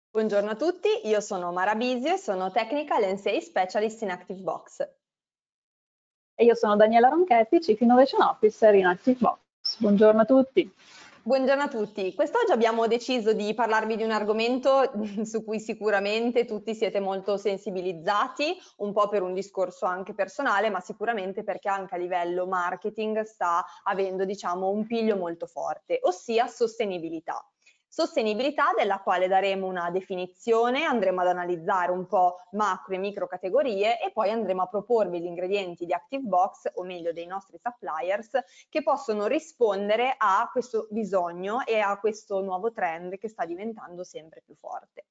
Buongiorno a tutti, io sono Mara Bisio e sono Technical and Sales Specialist in ActiveBox. E io sono Daniela Ronchetti, Chief Innovation Officer in ActiveBox. Buongiorno a tutti. Buongiorno a tutti, quest'oggi abbiamo deciso di parlarvi di un argomento su cui sicuramente tutti siete molto sensibilizzati, un po' per un discorso anche personale, ma sicuramente perché anche a livello marketing sta avendo, diciamo, un piglio molto forte, ossia sostenibilità. Sostenibilità della quale daremo una definizione, andremo ad analizzare un po' macro e micro categorie e poi andremo a proporvi gli ingredienti di ActiveBox, o meglio dei nostri suppliers, che possono rispondere a questo bisogno e a questo nuovo trend che sta diventando sempre più forte.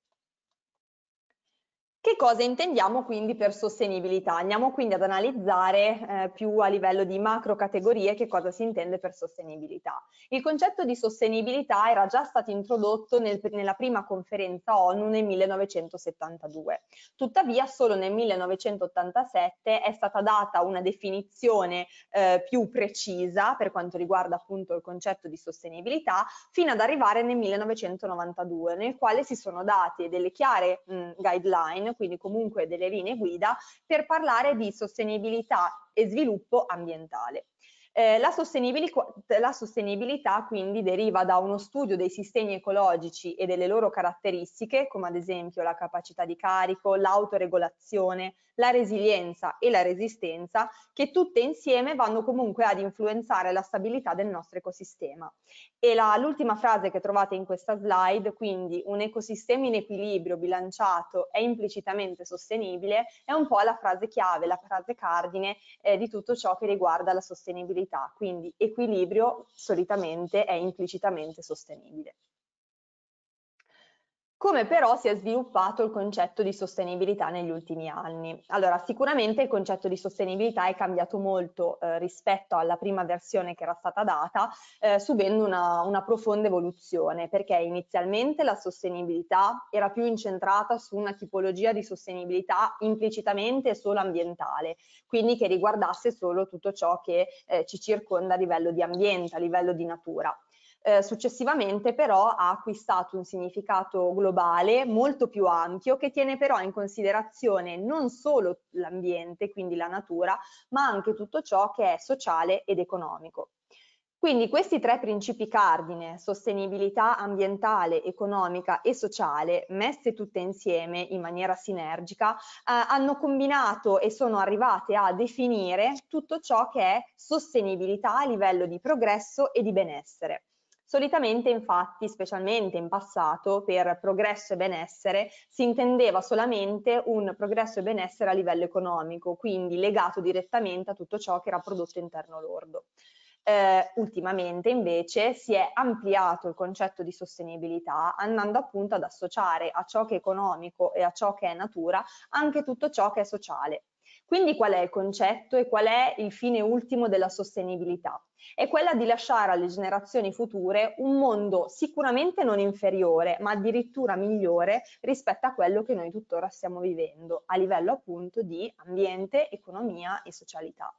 Che cosa intendiamo quindi per sostenibilità? Andiamo quindi ad analizzare più a livello di macro categorie che cosa si intende per sostenibilità. Il concetto di sostenibilità era già stato introdotto nella prima conferenza ONU nel 1972. Tuttavia solo nel 1987 è stata data una definizione più precisa per quanto riguarda appunto il concetto di sostenibilità, fino ad arrivare nel 1992, nel quale si sono date delle chiare guideline, quindi comunque delle linee guida per parlare di sostenibilità e sviluppo ambientale. La sostenibilità quindi deriva da uno studio dei sistemi ecologici e delle loro caratteristiche, come ad esempio la capacità di carico, l'autoregolazione, la resilienza e la resistenza, che tutte insieme vanno comunque ad influenzare la stabilità del nostro ecosistema. E l'ultima frase che trovate in questa slide, quindi un ecosistema in equilibrio, bilanciato e implicitamente sostenibile, è un po' la frase chiave, la frase cardine di tutto ciò che riguarda la sostenibilità. Quindi equilibrio solitamente è implicitamente sostenibile. Come però si è sviluppato il concetto di sostenibilità negli ultimi anni? Allora, sicuramente il concetto di sostenibilità è cambiato molto rispetto alla prima versione che era stata data, subendo una profonda evoluzione, perché inizialmente la sostenibilità era più incentrata su una tipologia di sostenibilità implicitamente solo ambientale, quindi che riguardasse solo tutto ciò che ci circonda a livello di ambiente, a livello di natura. Successivamente però ha acquistato un significato globale molto più ampio, che tiene però in considerazione non solo l'ambiente, quindi la natura, ma anche tutto ciò che è sociale ed economico. Quindi questi tre principi cardine, sostenibilità ambientale, economica e sociale, messe tutte insieme in maniera sinergica, hanno combinato e sono arrivate a definire tutto ciò che è sostenibilità a livello di progresso e di benessere. Solitamente, infatti, specialmente in passato, per progresso e benessere si intendeva solamente un progresso e benessere a livello economico, quindi legato direttamente a tutto ciò che era prodotto interno lordo. Ultimamente invece si è ampliato il concetto di sostenibilità, andando appunto ad associare a ciò che è economico e a ciò che è natura anche tutto ciò che è sociale. Quindi qual è il concetto e qual è il fine ultimo della sostenibilità? È quella di lasciare alle generazioni future un mondo sicuramente non inferiore, ma addirittura migliore rispetto a quello che noi tuttora stiamo vivendo, a livello appunto di ambiente, economia e socialità.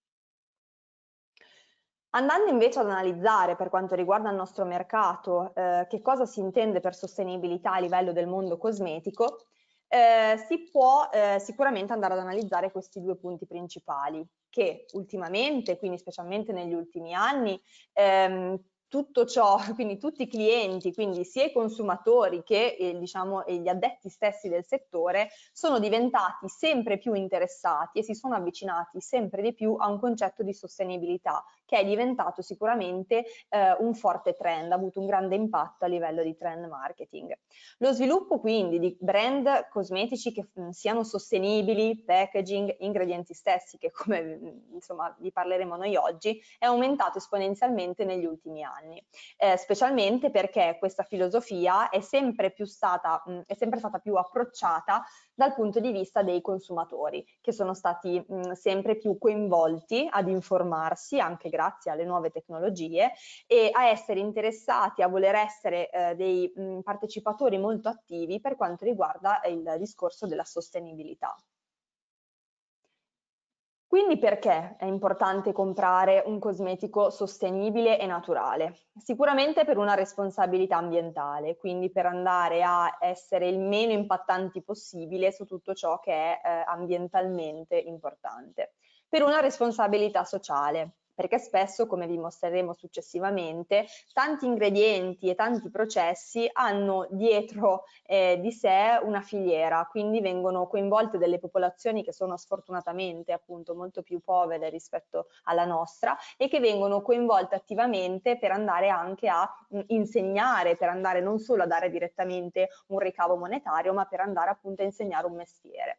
Andando invece ad analizzare per quanto riguarda il nostro mercato, che cosa si intende per sostenibilità a livello del mondo cosmetico, si può sicuramente andare ad analizzare questi due punti principali, che ultimamente, quindi specialmente negli ultimi anni, tutto ciò, quindi tutti i clienti, quindi sia i consumatori che diciamo, gli addetti stessi del settore, sono diventati sempre più interessati e si sono avvicinati sempre di più a un concetto di sostenibilità, che è diventato sicuramente un forte trend, ha avuto un grande impatto a livello di trend marketing. Lo sviluppo quindi di brand cosmetici che siano sostenibili, packaging, ingredienti stessi, che come insomma vi parleremo noi oggi, è aumentato esponenzialmente negli ultimi anni, specialmente perché questa filosofia è sempre stata più approcciata dal punto di vista dei consumatori, che sono stati sempre più coinvolti ad informarsi anche grazie alle nuove tecnologie e a essere interessati, a voler essere dei partecipatori molto attivi per quanto riguarda il discorso della sostenibilità. Quindi perché è importante comprare un cosmetico sostenibile e naturale? Sicuramente per una responsabilità ambientale, quindi per andare a essere il meno impattanti possibile su tutto ciò che è ambientalmente importante. Per una responsabilità sociale, perché spesso, come vi mostreremo successivamente, tanti ingredienti e tanti processi hanno dietro di sé una filiera, quindi vengono coinvolte delle popolazioni che sono sfortunatamente appunto molto più povere rispetto alla nostra e che vengono coinvolte attivamente per andare anche a insegnare, per andare non solo a dare direttamente un ricavo monetario, ma per andare appunto a insegnare un mestiere.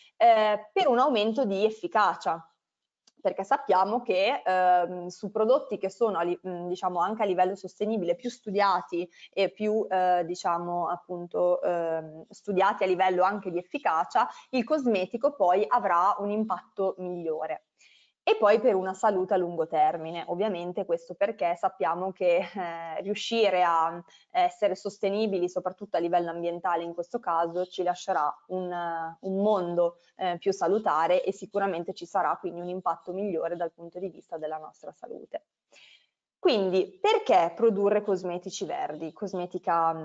Per un aumento di efficacia, perché sappiamo che su prodotti che sono diciamo anche a livello sostenibile più studiati e più diciamo appunto studiati a livello anche di efficacia, il cosmetico poi avrà un impatto migliore. E poi per una salute a lungo termine, ovviamente questo perché sappiamo che riuscire a essere sostenibili, soprattutto a livello ambientale in questo caso, ci lascerà un mondo più salutare e sicuramente ci sarà quindi un impatto migliore dal punto di vista della nostra salute. Quindi, perché produrre cosmetici verdi, cosmetica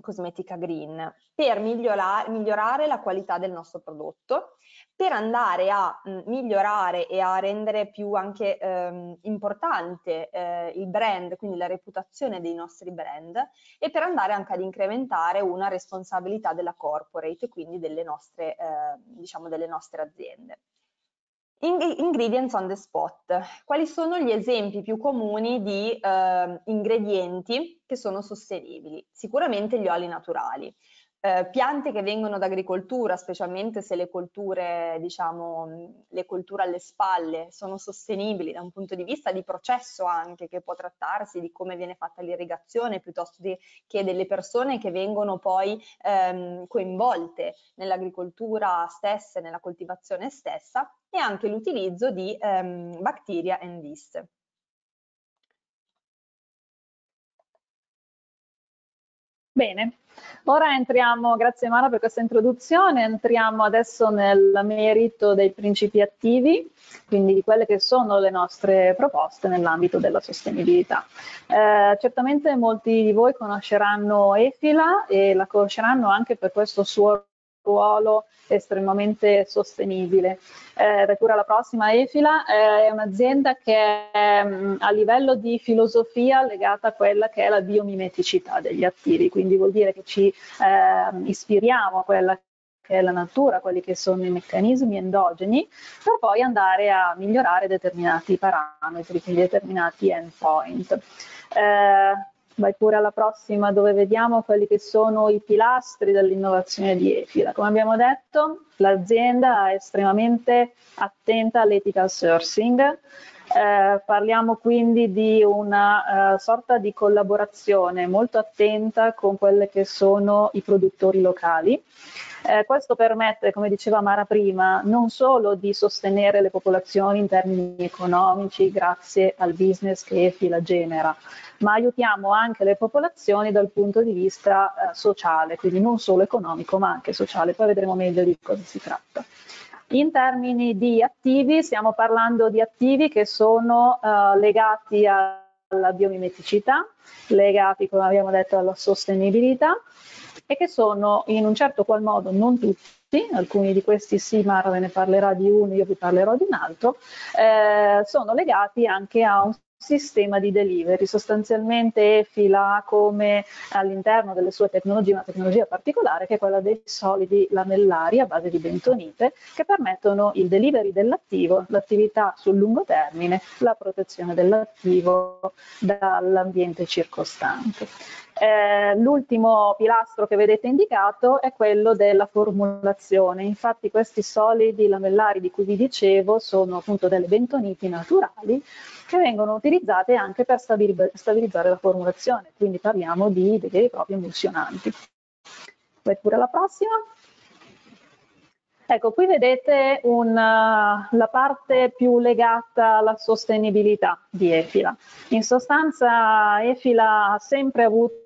green? Per migliorare la qualità del nostro prodotto, per andare a migliorare e a rendere più anche importante il brand, quindi la reputazione dei nostri brand, e per andare anche ad incrementare una responsabilità della corporate, quindi delle nostre, diciamo delle nostre aziende. Ingredients on the spot. Quali sono gli esempi più comuni di ingredienti che sono sostenibili? Sicuramente gli oli naturali. Piante che vengono d'agricoltura, specialmente se le colture, diciamo, le colture alle spalle sono sostenibili da un punto di vista di processo anche, che può trattarsi di come viene fatta l'irrigazione, piuttosto che delle persone che vengono poi coinvolte nell'agricoltura stessa e nella coltivazione stessa, e anche l'utilizzo di bacteria and yeast. Bene, ora entriamo, grazie Mara per questa introduzione, entriamo adesso nel merito dei principi attivi, quindi di quelle che sono le nostre proposte nell'ambito della sostenibilità. Certamente molti di voi conosceranno Efila e la conosceranno anche per questo suo ruolo estremamente sostenibile. Da cura la prossima, Efila è un'azienda che è a livello di filosofia legata a quella che è la biomimeticità degli attivi, quindi vuol dire che ci ispiriamo a quella che è la natura, quelli che sono i meccanismi endogeni, per poi andare a migliorare determinati parametri, quindi determinati endpoint. Vai pure alla prossima, dove vediamo quelli che sono i pilastri dell'innovazione di Efila. Come abbiamo detto, l'azienda è estremamente attenta all'ethical sourcing. Parliamo quindi di una sorta di collaborazione molto attenta con quelli che sono i produttori locali. Questo permette, come diceva Mara prima, non solo di sostenere le popolazioni in termini economici grazie al business che Efila genera, ma aiutiamo anche le popolazioni dal punto di vista sociale, quindi non solo economico ma anche sociale. Poi vedremo meglio di cosa si tratta. In termini di attivi, stiamo parlando di attivi che sono legati alla biomimeticità, legati, come abbiamo detto, alla sostenibilità e che sono in un certo qual modo, non tutti, alcuni di questi sì, Mara ve ne parlerà di uno, io vi parlerò di un altro, sono legati anche a un sistema di delivery. Sostanzialmente Efila ha come all'interno delle sue tecnologie una tecnologia particolare che è quella dei solidi lamellari a base di bentonite che permettono il delivery dell'attivo, l'attività sul lungo termine, la protezione dell'attivo dall'ambiente circostante. L'ultimo pilastro che vedete indicato è quello della formulazione. Infatti questi solidi lamellari di cui vi dicevo sono appunto delle bentoniti naturali che vengono utilizzate anche per stabilizzare la formulazione, quindi parliamo di veri e propri emulsionanti. Vai pure alla prossima. Ecco, qui vedete la parte più legata alla sostenibilità di Efila. In sostanza Efila ha sempre avuto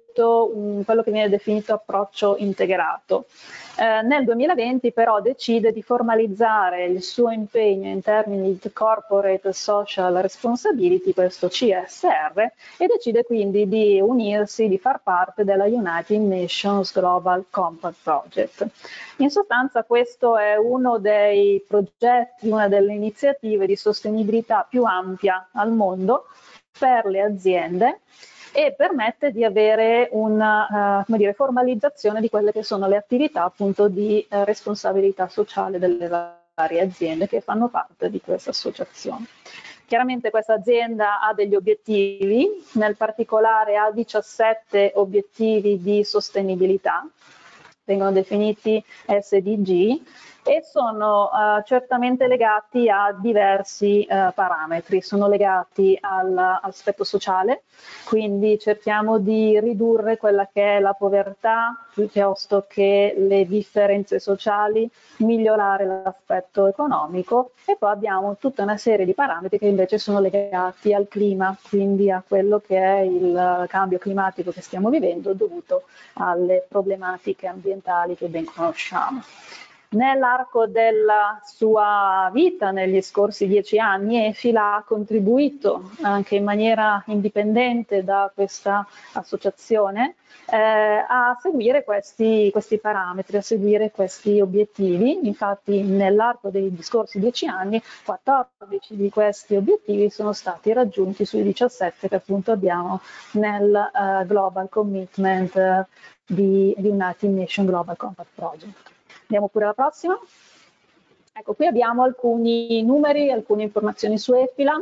quello che viene definito approccio integrato. Nel 2020 però decide di formalizzare il suo impegno in termini di Corporate Social Responsibility, questo CSR, e decide quindi di unirsi, di far parte della United Nations Global Compact Project. In sostanza questo è uno dei progetti, una delle iniziative di sostenibilità più ampia al mondo per le aziende, e permette di avere una formalizzazione di quelle che sono le attività appunto di responsabilità sociale delle varie aziende che fanno parte di questa associazione. Chiaramente questa azienda ha degli obiettivi, nel particolare ha 17 obiettivi di sostenibilità, vengono definiti SDG, e sono certamente legati a diversi parametri. Sono legati all'aspetto sociale, quindi cerchiamo di ridurre quella che è la povertà piuttosto che le differenze sociali, migliorare l'aspetto economico, e poi abbiamo tutta una serie di parametri che invece sono legati al clima, quindi a quello che è il cambio climatico che stiamo vivendo dovuto alle problematiche ambientali che ben conosciamo. Nell'arco della sua vita, negli scorsi 10 anni, EFILA ha contribuito anche in maniera indipendente da questa associazione a seguire questi parametri, a seguire questi obiettivi. Infatti nell'arco dei scorsi 10 anni 14 di questi obiettivi sono stati raggiunti sui 17 che appunto abbiamo nel Global Commitment di United Nations Global Compact Project. Andiamo pure alla prossima. Ecco, qui abbiamo alcuni numeri, alcune informazioni su EFILA.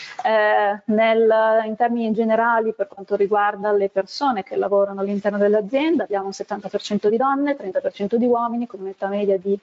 In termini generali, per quanto riguarda le persone che lavorano all'interno dell'azienda, abbiamo un 70% di donne, 30% di uomini, con un'età media di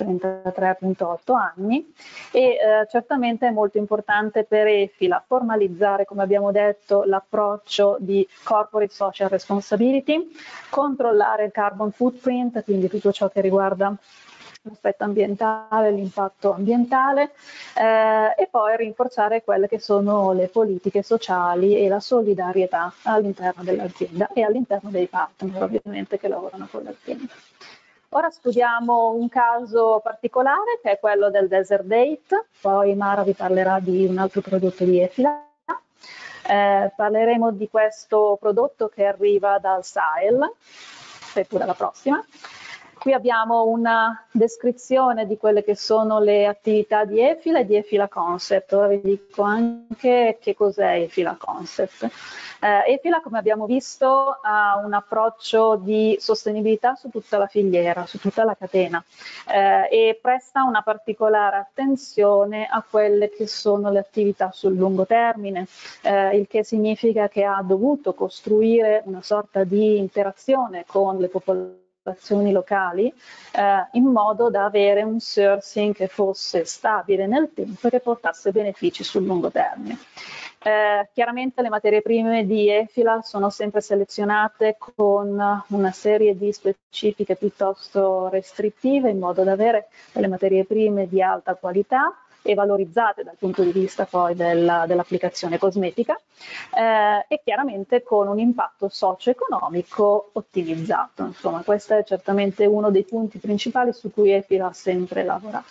33,8 anni. E certamente è molto importante per EFILA formalizzare, come abbiamo detto, l'approccio di Corporate Social Responsibility, controllare il carbon footprint, quindi tutto ciò che riguarda l'aspetto ambientale, l'impatto ambientale, e poi rinforzare quelle che sono le politiche sociali e la solidarietà all'interno dell'azienda e all'interno dei partner ovviamente che lavorano con l'azienda. Ora studiamo un caso particolare che è quello del Desert Date, poi Mara vi parlerà di un altro prodotto di EFILA. Parleremo di questo prodotto che arriva dal Sahel, e pure la prossima. Qui abbiamo una descrizione di quelle che sono le attività di EFILA e di EFILA Concept. Ora vi dico anche che cos'è EFILA Concept. EFILA, come abbiamo visto, ha un approccio di sostenibilità su tutta la filiera, su tutta la catena, e presta una particolare attenzione a quelle che sono le attività sul lungo termine, il che significa che ha dovuto costruire una sorta di interazione con le popolazioni locali in modo da avere un sourcing che fosse stabile nel tempo e che portasse benefici sul lungo termine. Chiaramente le materie prime di EFILA sono sempre selezionate con una serie di specifiche piuttosto restrittive in modo da avere delle materie prime di alta qualità e valorizzate dal punto di vista poi dell'applicazione cosmetica, e chiaramente con un impatto socio-economico ottimizzato. Insomma, questo è certamente uno dei punti principali su cui EFILA ha sempre lavorato.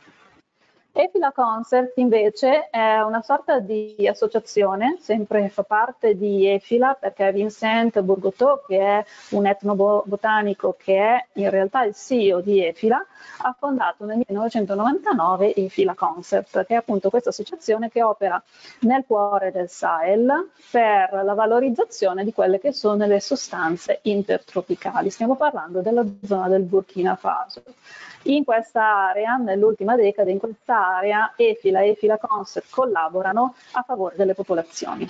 EFILA Concept invece è una sorta di associazione, sempre fa parte di EFILA perché Vincent Bourgoteau, che è un etnobotanico che è in realtà il CEO di EFILA, ha fondato nel 1999 EFILA Concept, che è appunto questa associazione che opera nel cuore del Sahel per la valorizzazione di quelle che sono le sostanze intertropicali. Stiamo parlando della zona del Burkina Faso. In questa area, nell'ultima decade, in questa area EFILA e EFILA Concept collaborano a favore delle popolazioni.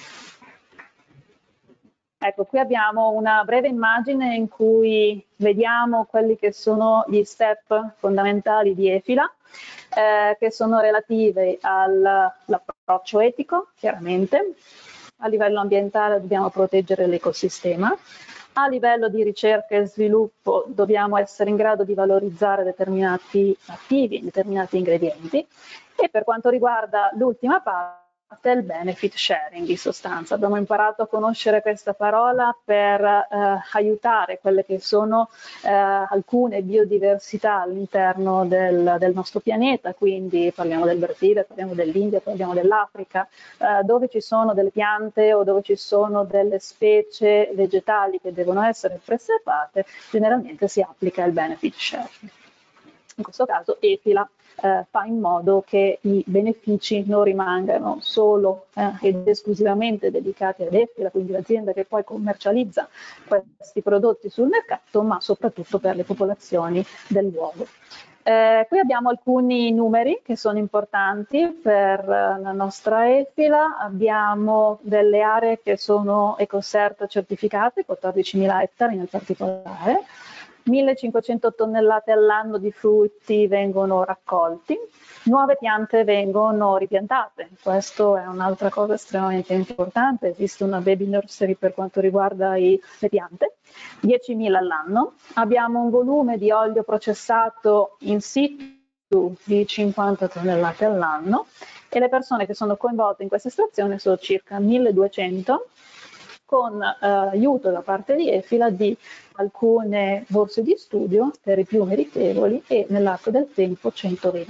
Ecco, qui abbiamo una breve immagine in cui vediamo quelli che sono gli step fondamentali di EFILA, che sono relative all'approccio etico, chiaramente. A livello ambientale dobbiamo proteggere l'ecosistema. A livello di ricerca e sviluppo dobbiamo essere in grado di valorizzare determinati attivi, determinati ingredienti, e per quanto riguarda l'ultima parte il benefit sharing in sostanza. Abbiamo imparato a conoscere questa parola per aiutare quelle che sono alcune biodiversità all'interno del nostro pianeta, quindi parliamo del Brasile, parliamo dell'India, parliamo dell'Africa, dove ci sono delle piante o dove ci sono delle specie vegetali che devono essere preservate, generalmente si applica il benefit sharing. In questo caso EFILA fa in modo che i benefici non rimangano solo ed esclusivamente dedicati ad EFILA, quindi l'azienda che poi commercializza questi prodotti sul mercato, ma soprattutto per le popolazioni del luogo. Qui abbiamo alcuni numeri che sono importanti per la nostra EFILA. Abbiamo delle aree che sono EcoCert certificate, 14.000 ettari nel particolare. 1.500 tonnellate all'anno di frutti vengono raccolti, nuove piante vengono ripiantate, questo è un'altra cosa estremamente importante, esiste una baby nursery per quanto riguarda le piante, 10.000 all'anno, abbiamo un volume di olio processato in situ di 50 tonnellate all'anno e le persone che sono coinvolte in questa estrazione sono circa 1.200 con aiuto da parte di EFILA di alcune borse di studio per i più meritevoli e nell'arco del tempo 120.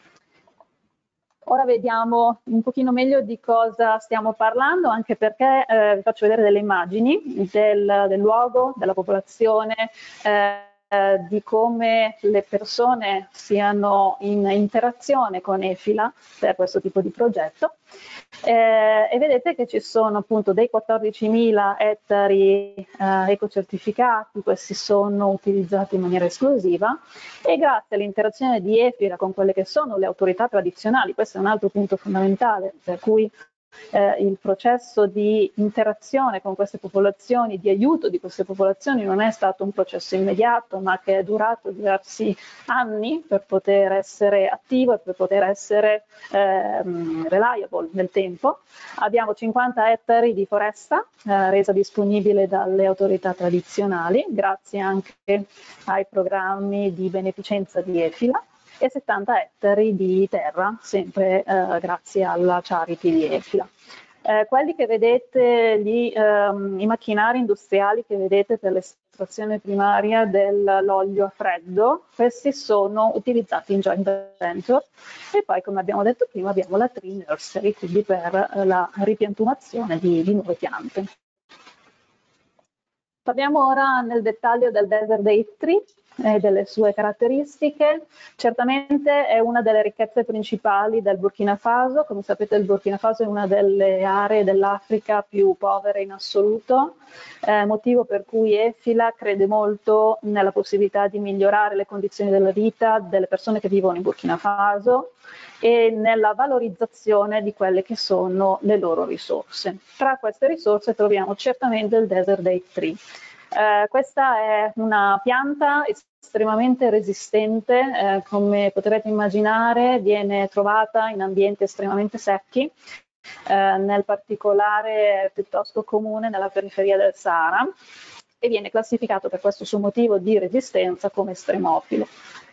Ora vediamo un pochino meglio di cosa stiamo parlando, anche perché vi faccio vedere delle immagini del luogo, della popolazione, di come le persone siano in interazione con EFILA per questo tipo di progetto. E vedete che ci sono appunto dei 14.000 ettari ecocertificati, questi sono utilizzati in maniera esclusiva e grazie all'interazione di EFILA con quelle che sono le autorità tradizionali, questo è un altro punto fondamentale per cui il processo di interazione con queste popolazioni, di aiuto di queste popolazioni non è stato un processo immediato ma che è durato diversi anni per poter essere attivo e per poter essere reliable nel tempo. Abbiamo 50 ettari di foresta resa disponibile dalle autorità tradizionali grazie anche ai programmi di beneficenza di EFILA e 70 ettari di terra, sempre grazie alla charity di EFILA. Quelli che vedete lì, i macchinari industriali che vedete per l'estrazione primaria dell'olio a freddo, questi sono utilizzati in joint venture e poi, come abbiamo detto prima, abbiamo la tree nursery, quindi per la ripiantumazione di nuove piante. Parliamo ora nel dettaglio del Desert Date Tree e delle sue caratteristiche. Certamente è una delle ricchezze principali del Burkina Faso. Come sapete il Burkina Faso è una delle aree dell'Africa più povere in assoluto, motivo per cui EFILA crede molto nella possibilità di migliorare le condizioni della vita delle persone che vivono in Burkina Faso e nella valorizzazione di quelle che sono le loro risorse. Tra queste risorse troviamo certamente il Desert Date Tree. Questa è una pianta estremamente resistente, come potrete immaginare viene trovata in ambienti estremamente secchi, nel particolare è piuttosto comune nella periferia del Sahara e viene classificato per questo suo motivo di resistenza come estremofilo.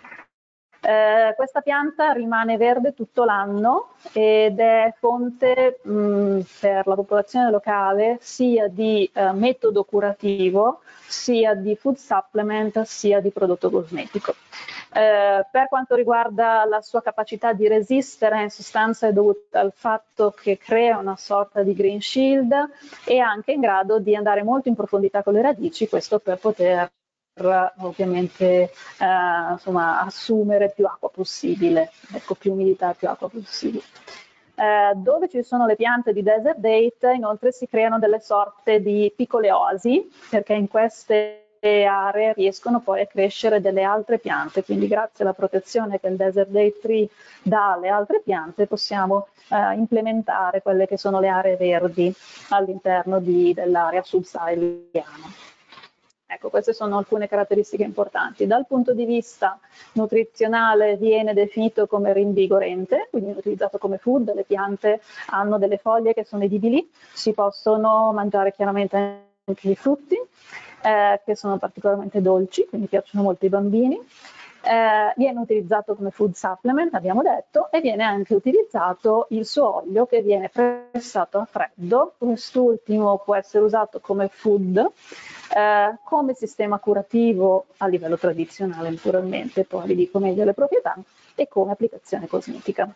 Questa pianta rimane verde tutto l'anno ed è fonte per la popolazione locale sia di metodo curativo, sia di food supplement, sia di prodotto cosmetico. Per quanto riguarda la sua capacità di resistere, in sostanza è dovuta al fatto che crea una sorta di green shield e anche in grado di andare molto in profondità con le radici, questo per poter ovviamente insomma, assumere più acqua possibile, ecco, più umidità, più acqua possibile. Dove ci sono le piante di Desert Date, inoltre si creano delle sorte di piccole oasi, perché in queste aree riescono poi a crescere delle altre piante, quindi grazie alla protezione che il Desert Date Tree dà alle altre piante possiamo implementare quelle che sono le aree verdi all'interno dell'area subsahariana. Ecco, queste sono alcune caratteristiche importanti. Dal punto di vista nutrizionale viene definito come rinvigorente, quindi utilizzato come food, le piante hanno delle foglie che sono edibili, si possono mangiare chiaramente anche i frutti, che sono particolarmente dolci, quindi piacciono molto ai bambini. Viene utilizzato come food supplement, abbiamo detto, e viene anche utilizzato il suo olio che viene pressato a freddo. Quest'ultimo può essere usato come food, come sistema curativo a livello tradizionale naturalmente, poi vi dico meglio le proprietà, e come applicazione cosmetica.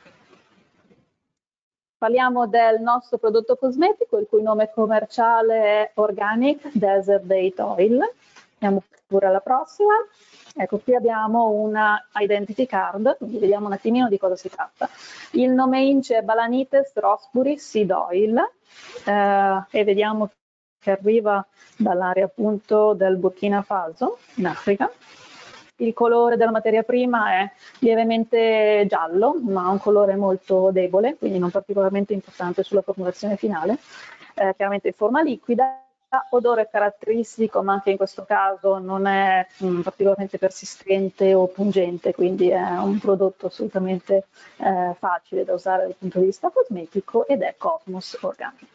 Parliamo del nostro prodotto cosmetico, il cui nome commerciale è Organic Desert Date Oil. Andiamo pure alla prossima. Ecco, qui abbiamo una identity card, quindi vediamo un attimino di cosa si tratta. Il nome INCE è Balanites Rossbury Seed Oil, e vediamo che arriva dall'area appunto del Burkina Faso, in Africa. Il colore della materia prima è lievemente giallo, ma ha un colore molto debole, quindi non particolarmente importante sulla formulazione finale, chiaramente in forma liquida. Odore caratteristico, ma anche in questo caso non è particolarmente persistente o pungente, quindi è un prodotto assolutamente facile da usare dal punto di vista cosmetico, ed è Cosmos Organic.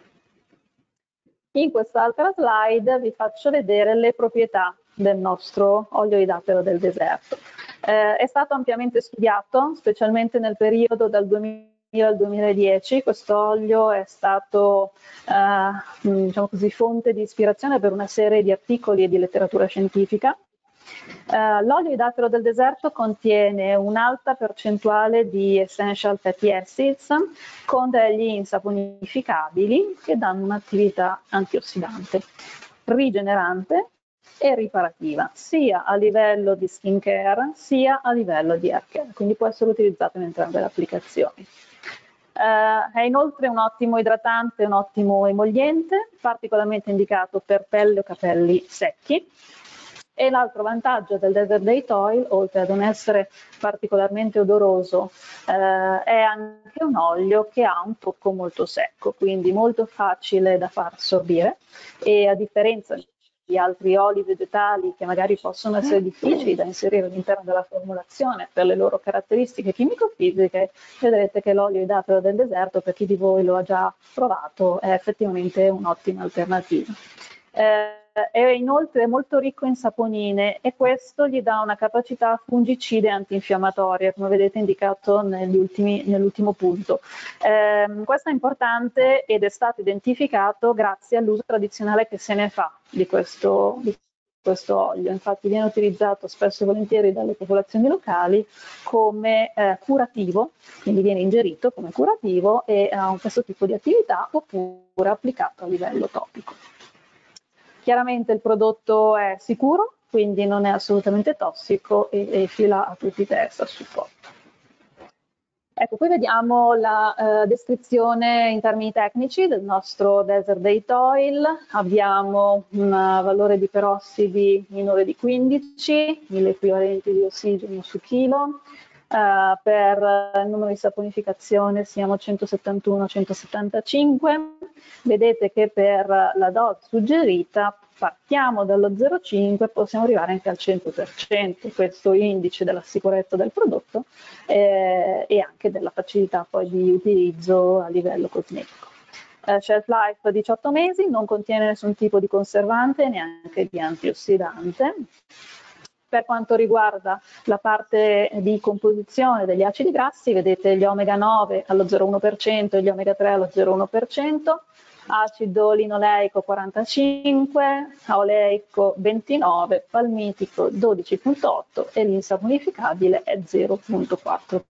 In quest'altra slide vi faccio vedere le proprietà del nostro olio di dattero del deserto. È stato ampiamente studiato, specialmente nel periodo dal 2000 al 2010. Questo olio è stato diciamo così, fonte di ispirazione per una serie di articoli e di letteratura scientifica. L'olio di dattero del deserto contiene un'alta percentuale di essential fatty acids con degli insaponificabili che danno un'attività antiossidante, rigenerante e riparativa, sia a livello di skin care sia a livello di hair care, quindi può essere utilizzato in entrambe le applicazioni. È inoltre un ottimo idratante, un ottimo emolliente, particolarmente indicato per pelle o capelli secchi. E l'altro vantaggio del Desert Date Oil, oltre ad non essere particolarmente odoroso, è anche un olio che ha un tocco molto secco, quindi molto facile da far assorbire, e a differenza di altri oli vegetali che magari possono essere difficili da inserire all'interno della formulazione per le loro caratteristiche chimico-fisiche, vedrete che l'olio di dattero del deserto, per chi di voi lo ha già provato, è effettivamente un'ottima alternativa. È inoltre molto ricco in saponine, e questo gli dà una capacità fungicida e antinfiammatoria, come vedete indicato nell'ultimo punto. Questo è importante ed è stato identificato grazie all'uso tradizionale che se ne fa di questo olio. Infatti viene utilizzato spesso e volentieri dalle popolazioni locali come curativo, quindi viene ingerito come curativo e ha questo tipo di attività, oppure applicato a livello topico. Chiaramente il prodotto è sicuro, quindi non è assolutamente tossico, e fila a tutti i test a supporto. Ecco, qui vediamo la descrizione in termini tecnici del nostro Desert Date Oil. Abbiamo un valore di perossidi minore di 15, 1000 equivalenti di ossigeno su chilo. Per il numero di saponificazione siamo 171-175. Vedete che per la dose suggerita partiamo dallo 0,5, possiamo arrivare anche al 100%, questo indice della sicurezza del prodotto e anche della facilità poi di utilizzo a livello cosmetico. Shelf life 18 mesi, non contiene nessun tipo di conservante, neanche di antiossidante. Per quanto riguarda la parte di composizione degli acidi grassi, vedete gli omega 9 allo 0,1% e gli omega 3 allo 0,1%, acido linoleico 45, oleico 29, palmitico 12,8 e l'insaponificabile è 0,4%.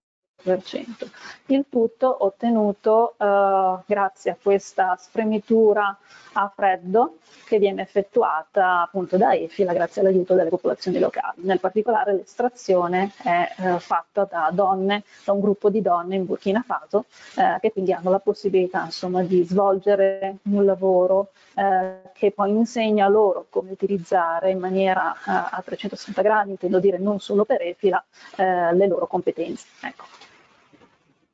Il tutto ottenuto grazie a questa spremitura a freddo che viene effettuata appunto da EFILA grazie all'aiuto delle popolazioni locali. Nel particolare l'estrazione è fatta da un gruppo di donne in Burkina Faso che quindi hanno la possibilità insomma di svolgere un lavoro che poi insegna loro come utilizzare in maniera a 360 gradi, intendo dire non solo per EFILA, le loro competenze. Ecco.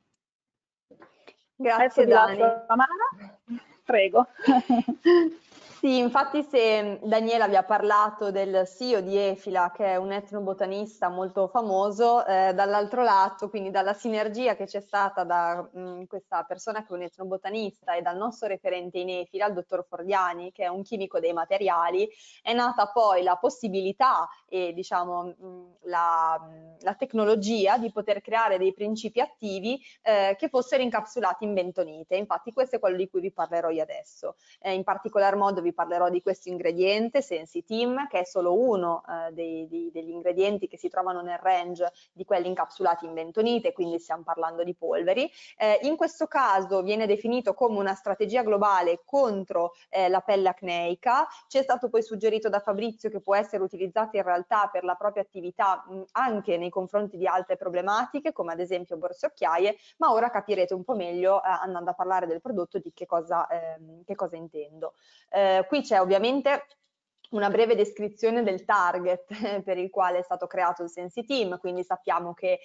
Grazie Dani. Adesso vi lascio la mano. Prego. Sì, infatti se Daniela vi ha parlato del CEO di Efila, che è un etnobotanista molto famoso, dall'altro lato, quindi dalla sinergia che c'è stata da questa persona che è un etnobotanista e dal nostro referente in Efila, il dottor Fordiani, che è un chimico dei materiali, è nata poi la possibilità e diciamo la tecnologia di poter creare dei principi attivi che fossero incapsulati in bentonite. Infatti questo è quello di cui vi parlerò io adesso. In particolar modo vi parlerò di questo ingrediente, Sensitim, che è solo uno degli ingredienti che si trovano nel range di quelli incapsulati in bentonite, quindi stiamo parlando di polveri. In questo caso viene definito come una strategia globale contro la pelle acneica. Ci è stato poi suggerito da Fabrizio che può essere utilizzato in realtà per la propria attività anche nei confronti di altre problematiche, come ad esempio borse occhiaie, ma ora capirete un po' meglio andando a parlare del prodotto di che cosa intendo. Qui c'è ovviamente una breve descrizione del target per il quale è stato creato il Sensitim, quindi sappiamo che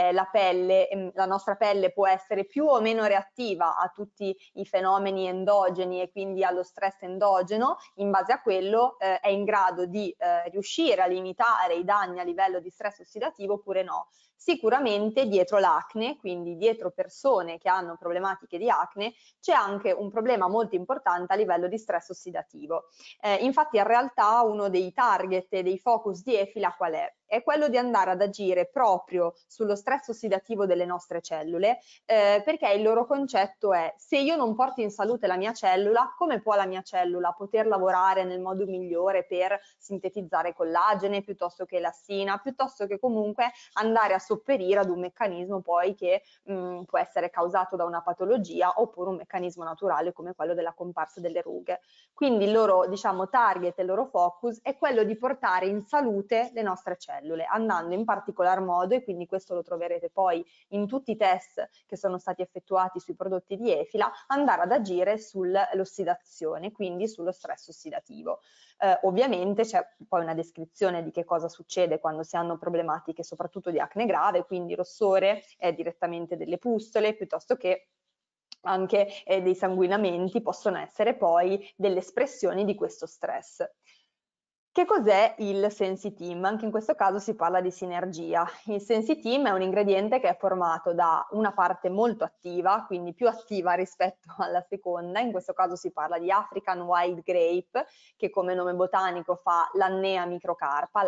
la nostra pelle può essere più o meno reattiva a tutti i fenomeni endogeni e quindi allo stress endogeno. In base a quello è in grado di riuscire a limitare i danni a livello di stress ossidativo oppure no. Sicuramente dietro l'acne, quindi dietro persone che hanno problematiche di acne, c'è anche un problema molto importante a livello di stress ossidativo. Infatti in realtà uno dei target e dei focus di Efila qual è? È quello di andare ad agire proprio sullo stress ossidativo delle nostre cellule, perché il loro concetto è: se io non porto in salute la mia cellula, come può la mia cellula poter lavorare nel modo migliore per sintetizzare collagene piuttosto che elastina, piuttosto che comunque andare a sopperire ad un meccanismo poi che può essere causato da una patologia oppure un meccanismo naturale come quello della comparsa delle rughe. Quindi il loro, diciamo, target e il loro focus è quello di portare in salute le nostre cellule, andando in particolar modo, e quindi questo lo troverete poi in tutti i test che sono stati effettuati sui prodotti di Efila, andare ad agire sull'ossidazione, quindi sullo stress ossidativo. Ovviamente c'è poi una descrizione di che cosa succede quando si hanno problematiche soprattutto di acne grave, quindi rossore direttamente delle pustole, piuttosto che anche dei sanguinamenti, possono essere poi delle espressioni di questo stress. Che cos'è il Sensitim? Anche in questo caso si parla di sinergia. Il Sensitim è un ingrediente che è formato da una parte molto attiva, quindi più attiva rispetto alla seconda, in questo caso si parla di African Wild Grape, che come nome botanico fa l'Annea microcarpa,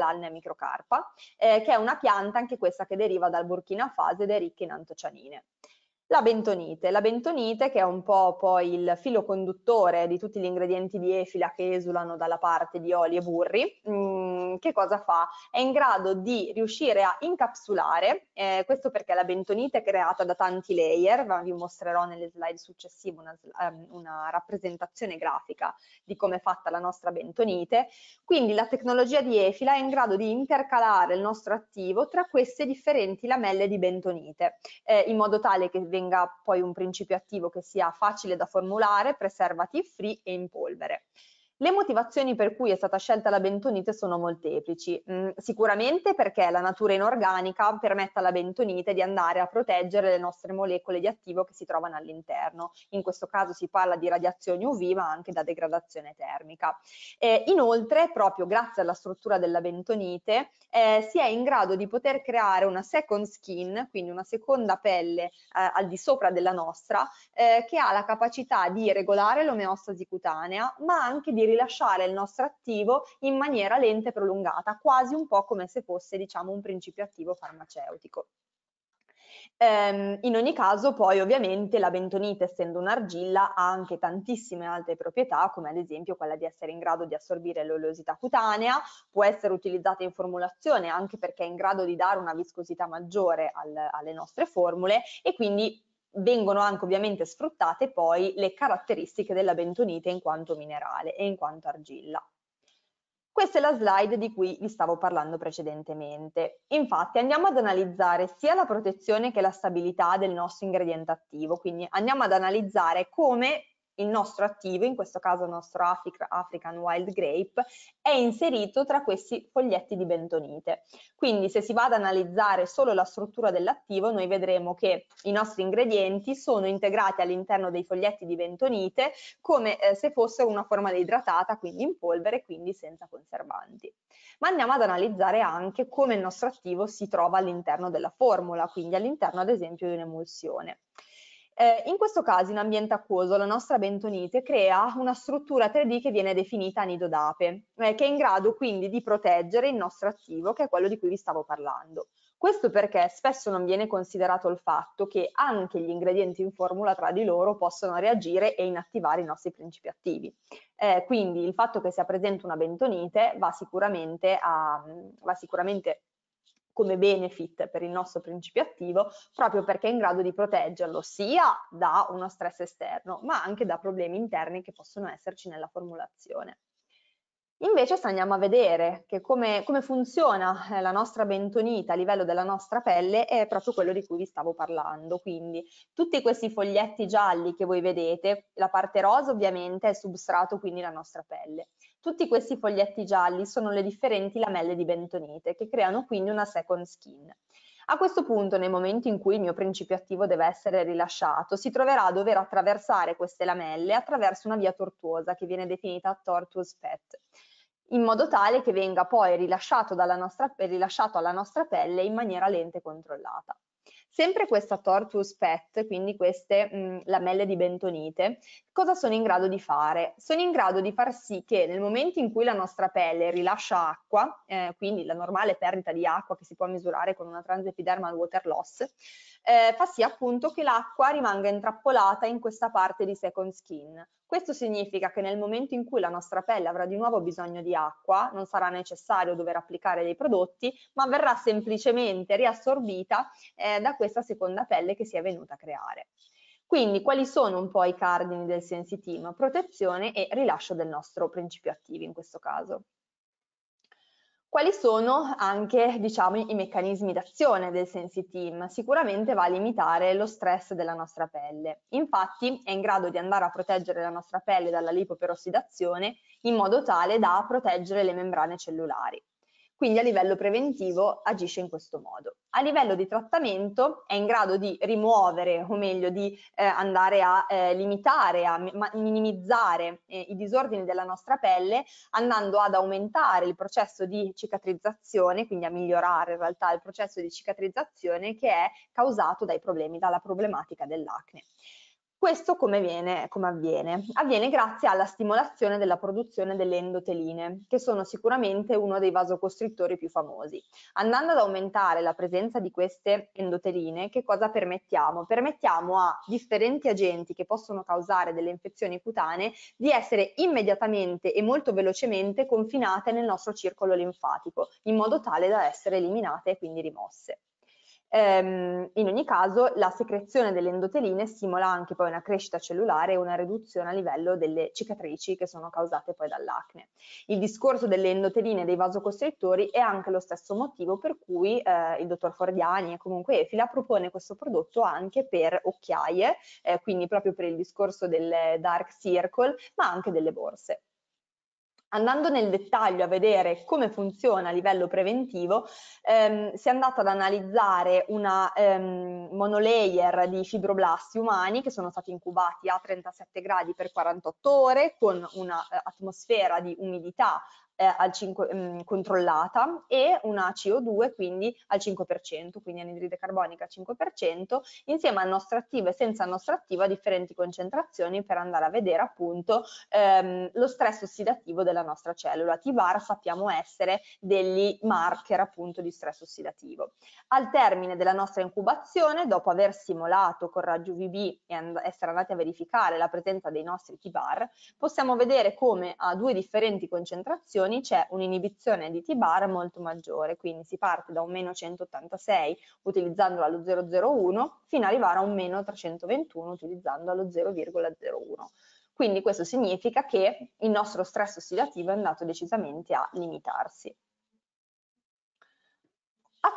che è una pianta anche questa che deriva dal Burkina Faso ed è ricca in antocianine. La bentonite che è un po' poi il filo conduttore di tutti gli ingredienti di Efila che esulano dalla parte di oli e burri, che cosa fa? È in grado di riuscire a incapsulare, questo perché la bentonite è creata da tanti layer, ma vi mostrerò nelle slide successive una rappresentazione grafica di come è fatta la nostra bentonite, quindi la tecnologia di Efila è in grado di intercalare il nostro attivo tra queste differenti lamelle di bentonite, in modo tale che venga poi un principio attivo che sia facile da formulare, preservative free e in polvere. Le motivazioni per cui è stata scelta la bentonite sono molteplici. Sicuramente perché la natura inorganica permette alla bentonite di andare a proteggere le nostre molecole di attivo che si trovano all'interno. In questo caso si parla di radiazioni UV, ma anche da degradazione termica. Inoltre, proprio grazie alla struttura della bentonite, si è in grado di poter creare una second skin, quindi una seconda pelle al di sopra della nostra, che ha la capacità di regolare l'omeostasi cutanea, ma anche di rilasciare il nostro attivo in maniera lenta e prolungata, quasi un po' come se fosse, diciamo, un principio attivo farmaceutico. In ogni caso poi ovviamente la bentonite, essendo un'argilla, ha anche tantissime altre proprietà, come ad esempio quella di essere in grado di assorbire l'oleosità cutanea, può essere utilizzata in formulazione anche perché è in grado di dare una viscosità maggiore alle nostre formule e quindi vengono anche ovviamente sfruttate poi le caratteristiche della bentonite in quanto minerale e in quanto argilla. Questa è la slide di cui vi stavo parlando precedentemente. Infatti andiamo ad analizzare sia la protezione che la stabilità del nostro ingrediente attivo, quindi andiamo ad analizzare come il nostro attivo, in questo caso il nostro African Wild Grape, è inserito tra questi foglietti di bentonite. Quindi se si va ad analizzare solo la struttura dell'attivo, noi vedremo che i nostri ingredienti sono integrati all'interno dei foglietti di bentonite come se fossero una forma idratata, quindi in polvere, quindi senza conservanti. Ma andiamo ad analizzare anche come il nostro attivo si trova all'interno della formula, quindi all'interno ad esempio di un'emulsione. In questo caso in ambiente acquoso la nostra bentonite crea una struttura 3D che viene definita nido d'ape, che è in grado quindi di proteggere il nostro attivo, che è quello di cui vi stavo parlando. Questo perché spesso non viene considerato il fatto che anche gli ingredienti in formula tra di loro possono reagire e inattivare i nostri principi attivi. Quindi il fatto che sia presente una bentonite va sicuramente come benefit per il nostro principio attivo, proprio perché è in grado di proteggerlo sia da uno stress esterno, ma anche da problemi interni che possono esserci nella formulazione. Invece se andiamo a vedere che come funziona la nostra bentonita a livello della nostra pelle, è proprio quello di cui vi stavo parlando. Quindi tutti questi foglietti gialli che voi vedete, la parte rosa ovviamente è il substrato, quindi la nostra pelle. Tutti questi foglietti gialli sono le differenti lamelle di bentonite che creano quindi una second skin. A questo punto, nei momenti in cui il mio principio attivo deve essere rilasciato, si troverà a dover attraversare queste lamelle attraverso una via tortuosa che viene definita tortuous path, in modo tale che venga poi rilasciato alla nostra pelle in maniera lenta e controllata. Sempre questa tortuous path, quindi queste lamelle di bentonite, cosa sono in grado di fare? Sono in grado di far sì che nel momento in cui la nostra pelle rilascia acqua, quindi la normale perdita di acqua che si può misurare con una transepidermal water loss, fa sì appunto che l'acqua rimanga intrappolata in questa parte di second skin. Questo significa che nel momento in cui la nostra pelle avrà di nuovo bisogno di acqua, non sarà necessario dover applicare dei prodotti, ma verrà semplicemente riassorbita da questa seconda pelle che si è venuta a creare. Quindi quali sono un po' i cardini del Sensi-Team? Protezione e rilascio del nostro principio attivo in questo caso. Quali sono anche, diciamo, i meccanismi d'azione del Sensi-Team? Sicuramente va a limitare lo stress della nostra pelle. Infatti è in grado di andare a proteggere la nostra pelle dalla lipoperossidazione in modo tale da proteggere le membrane cellulari. Quindi a livello preventivo agisce in questo modo. A livello di trattamento è in grado di rimuovere, o meglio di andare a limitare, a minimizzare i disordini della nostra pelle, andando ad aumentare il processo di cicatrizzazione, quindi a migliorare in realtà il processo di cicatrizzazione che è causato dai problemi, dalla problematica dell'acne. Questo come avviene? Avviene grazie alla stimolazione della produzione delle endoteline, che sono sicuramente uno dei vasocostrittori più famosi. Andando ad aumentare la presenza di queste endoteline, che cosa permettiamo? Permettiamo a differenti agenti che possono causare delle infezioni cutanee di essere immediatamente e molto velocemente confinate nel nostro circolo linfatico, in modo tale da essere eliminate e quindi rimosse. In ogni caso la secrezione delle endoteline stimola anche poi una crescita cellulare e una riduzione a livello delle cicatrici che sono causate poi dall'acne. Il discorso delle endoteline e dei vasocostrittori è anche lo stesso motivo per cui il dottor Fordiani e comunque Efila propone questo prodotto anche per occhiaie, quindi proprio per il discorso del dark circle, ma anche delle borse. Andando nel dettaglio a vedere come funziona a livello preventivo, si è andato ad analizzare una monolayer di fibroblasti umani che sono stati incubati a 37 gradi per 48 ore con una atmosfera di umidità controllata e una CO2 quindi al 5%, quindi anidride carbonica al 5%, insieme al nostro attivo e senza il nostro attivo a differenti concentrazioni per andare a vedere appunto lo stress ossidativo della nostra cellula. TBAR sappiamo essere degli marker appunto di stress ossidativo. Al termine della nostra incubazione, dopo aver simulato con raggio UVB e essere andati a verificare la presenza dei nostri TBAR, possiamo vedere come a due differenti concentrazioni c'è un'inibizione di TBAR molto maggiore, quindi si parte da un meno 186 utilizzandolo allo 0,01 fino ad arrivare a un meno 321 utilizzando allo 0,01. Quindi questo significa che il nostro stress ossidativo è andato decisamente a limitarsi.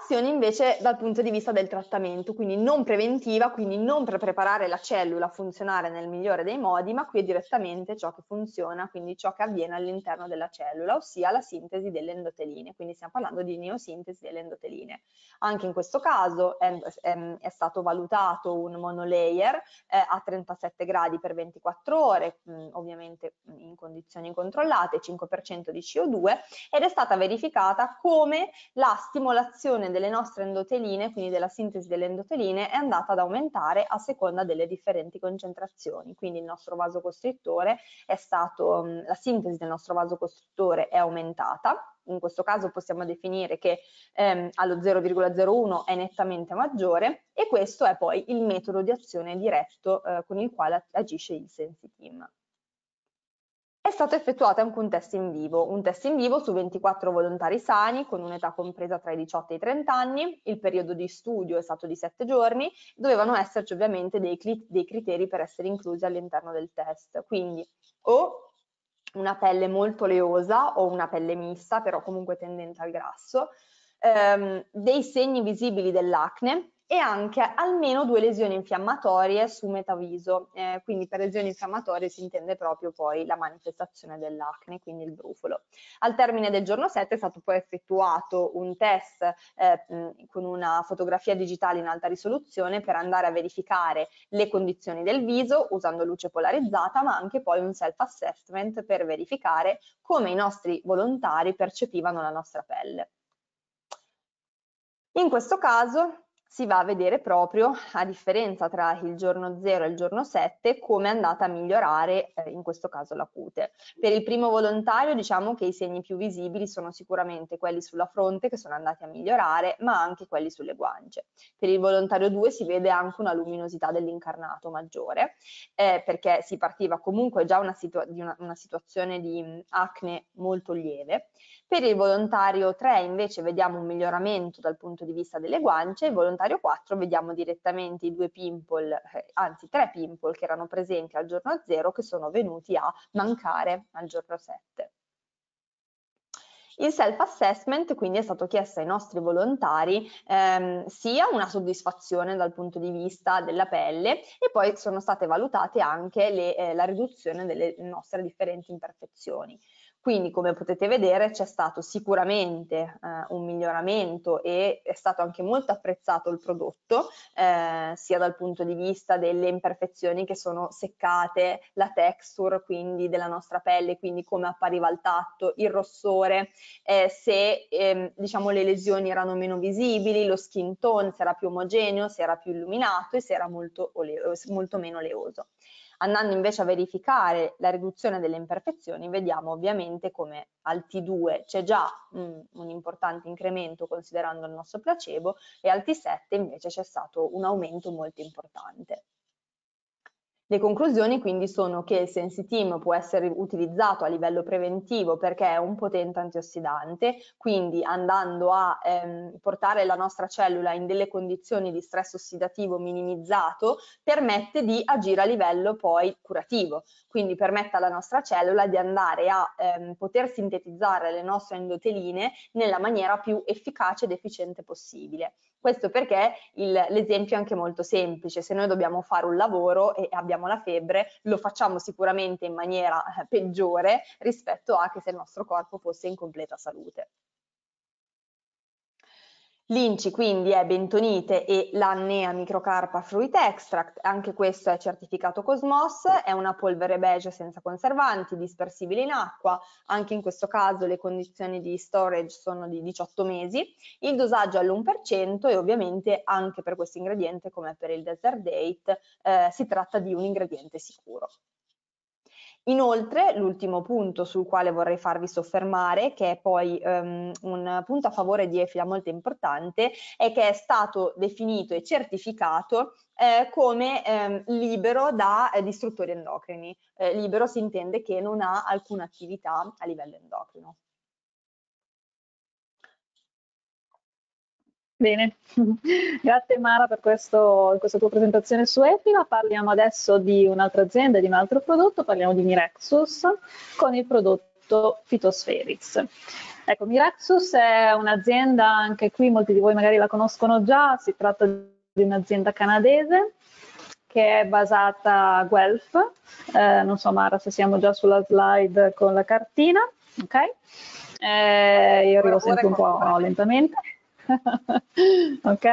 azione invece dal punto di vista del trattamento, quindi non preventiva, quindi non per preparare la cellula a funzionare nel migliore dei modi, ma qui è direttamente ciò che funziona, quindi ciò che avviene all'interno della cellula, ossia la sintesi delle endoteline, quindi stiamo parlando di neosintesi delle endoteline. Anche in questo caso è stato valutato un monolayer a 37 gradi per 24 ore, ovviamente in condizioni controllate, 5% di CO2, ed è stata verificata come la stimolazione delle nostre endoteline, quindi della sintesi delle endoteline, è andata ad aumentare a seconda delle differenti concentrazioni. Quindi il nostro vasocostrittore è stato, la sintesi del nostro vasocostrittore è aumentata. In questo caso possiamo definire che allo 0,01 è nettamente maggiore, e questo è poi il metodo di azione diretto con il quale agisce il Sensitim. È stato effettuato anche un test in vivo su 24 volontari sani con un'età compresa tra i 18 e i 30 anni, il periodo di studio è stato di 7 giorni, dovevano esserci ovviamente dei criteri per essere inclusi all'interno del test, quindi o una pelle molto oleosa o una pelle mista, però comunque tendente al grasso, dei segni visibili dell'acne e anche almeno 2 lesioni infiammatorie su metaviso, quindi per lesioni infiammatorie si intende proprio poi la manifestazione dell'acne, quindi il brufolo. Al termine del giorno 7 è stato poi effettuato un test con una fotografia digitale in alta risoluzione per andare a verificare le condizioni del viso usando luce polarizzata, ma anche poi un self-assessment per verificare come i nostri volontari percepivano la nostra pelle. In questo caso si va a vedere proprio, a differenza tra il giorno 0 e il giorno 7, come è andata a migliorare in questo caso la cute. Per il primo volontario diciamo che i segni più visibili sono sicuramente quelli sulla fronte, che sono andati a migliorare, ma anche quelli sulle guance. Per il volontario 2 si vede anche una luminosità dell'incarnato maggiore, perché si partiva comunque già una situazione di acne molto lieve. Per il volontario 3 invece vediamo un miglioramento dal punto di vista delle guance, il volontario 4 vediamo direttamente i 2 pimple, anzi 3 pimple che erano presenti al giorno 0 che sono venuti a mancare al giorno 7. Il self-assessment quindi è stato chiesto ai nostri volontari sia una soddisfazione dal punto di vista della pelle e poi sono state valutate anche la riduzione delle nostre differenti imperfezioni. Quindi come potete vedere c'è stato sicuramente un miglioramento e è stato anche molto apprezzato il prodotto, sia dal punto di vista delle imperfezioni che sono seccate, la texture quindi della nostra pelle, quindi come appariva al tatto, il rossore, se diciamo le lesioni erano meno visibili, lo skin tone se era più omogeneo, se era più illuminato e se era molto meno oleoso. Andando invece a verificare la riduzione delle imperfezioni, vediamo ovviamente come al T2 c'è già un importante incremento considerando il nostro placebo e al T7 invece c'è stato un aumento molto importante. Le conclusioni quindi sono che il Sensitim può essere utilizzato a livello preventivo perché è un potente antiossidante, quindi andando a portare la nostra cellula in delle condizioni di stress ossidativo minimizzato, permette di agire a livello poi curativo, quindi permette alla nostra cellula di andare a poter sintetizzare le nostre endoteline nella maniera più efficace ed efficiente possibile. Questo perché l'esempio è anche molto semplice: se noi dobbiamo fare un lavoro e abbiamo la febbre, lo facciamo sicuramente in maniera peggiore rispetto a che se il nostro corpo fosse in completa salute. L'INCI quindi è bentonite e l'Annea microcarpa fruit extract, anche questo è certificato Cosmos, è una polvere beige senza conservanti, dispersibile in acqua, anche in questo caso le condizioni di storage sono di 18 mesi, il dosaggio è all'1% e ovviamente anche per questo ingrediente come per il Desert Date si tratta di un ingrediente sicuro. Inoltre, l'ultimo punto sul quale vorrei farvi soffermare, che è poi un punto a favore di EFILA molto importante, è che è stato definito e certificato come libero da distruttori endocrini. Libero si intende che non ha alcuna attività a livello endocrino. Bene, grazie Mara per questa tua presentazione su EFILA. Parliamo adesso di un'altra azienda, di un altro prodotto, parliamo di Mirexus con il prodotto prodotto Phytospherics. Ecco, Miraxus è un'azienda, anche qui molti di voi magari la conoscono già, si tratta di un'azienda canadese che è basata a Guelph, non so Mara se siamo già sulla slide con la cartina, ok? Io arrivo sempre un po' lentamente. Ok,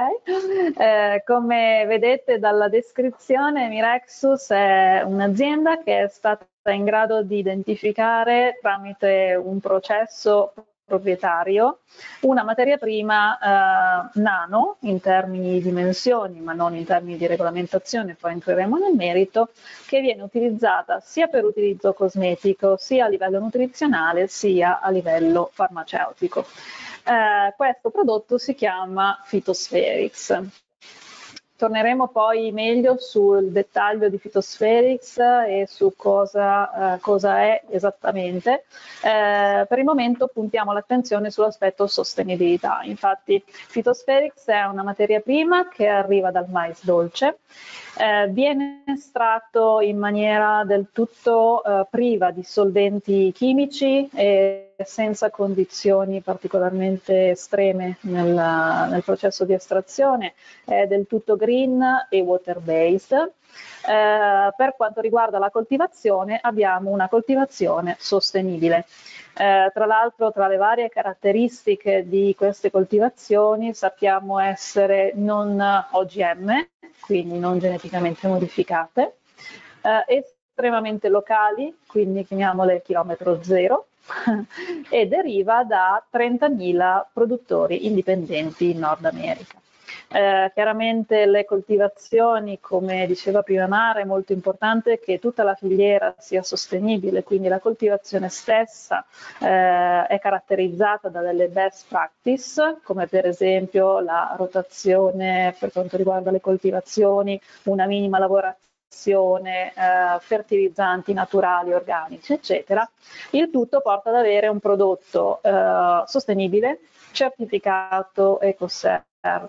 come vedete dalla descrizione, Miraxus è un'azienda che è stata in grado di identificare tramite un processo proprietario una materia prima nano in termini di dimensioni, ma non in termini di regolamentazione, poi entreremo nel merito, che viene utilizzata sia per utilizzo cosmetico, sia a livello nutrizionale, sia a livello farmaceutico. Questo prodotto si chiama Phytospherics. Torneremo poi meglio sul dettaglio di Phytospherics e su cosa è esattamente. Per il momento puntiamo l'attenzione sull'aspetto sostenibilità. Infatti Phytospherics è una materia prima che arriva dal mais dolce, viene estratto in maniera del tutto priva di solventi chimici e senza condizioni particolarmente estreme nel processo di estrazione, è del tutto green e water based. Per quanto riguarda la coltivazione, abbiamo una coltivazione sostenibile. Tra l'altro, tra le varie caratteristiche di queste coltivazioni sappiamo essere non OGM, quindi non geneticamente modificate, estremamente locali, quindi chiamiamole chilometro zero, e deriva da 30.000 produttori indipendenti in Nord America. Chiaramente le coltivazioni, come diceva prima Mara, è molto importante che tutta la filiera sia sostenibile, quindi la coltivazione stessa è caratterizzata da delle best practice, come per esempio la rotazione per quanto riguarda le coltivazioni, una minima lavorazione, fertilizzanti naturali, organici, eccetera. Il tutto porta ad avere un prodotto sostenibile, certificato EcoCert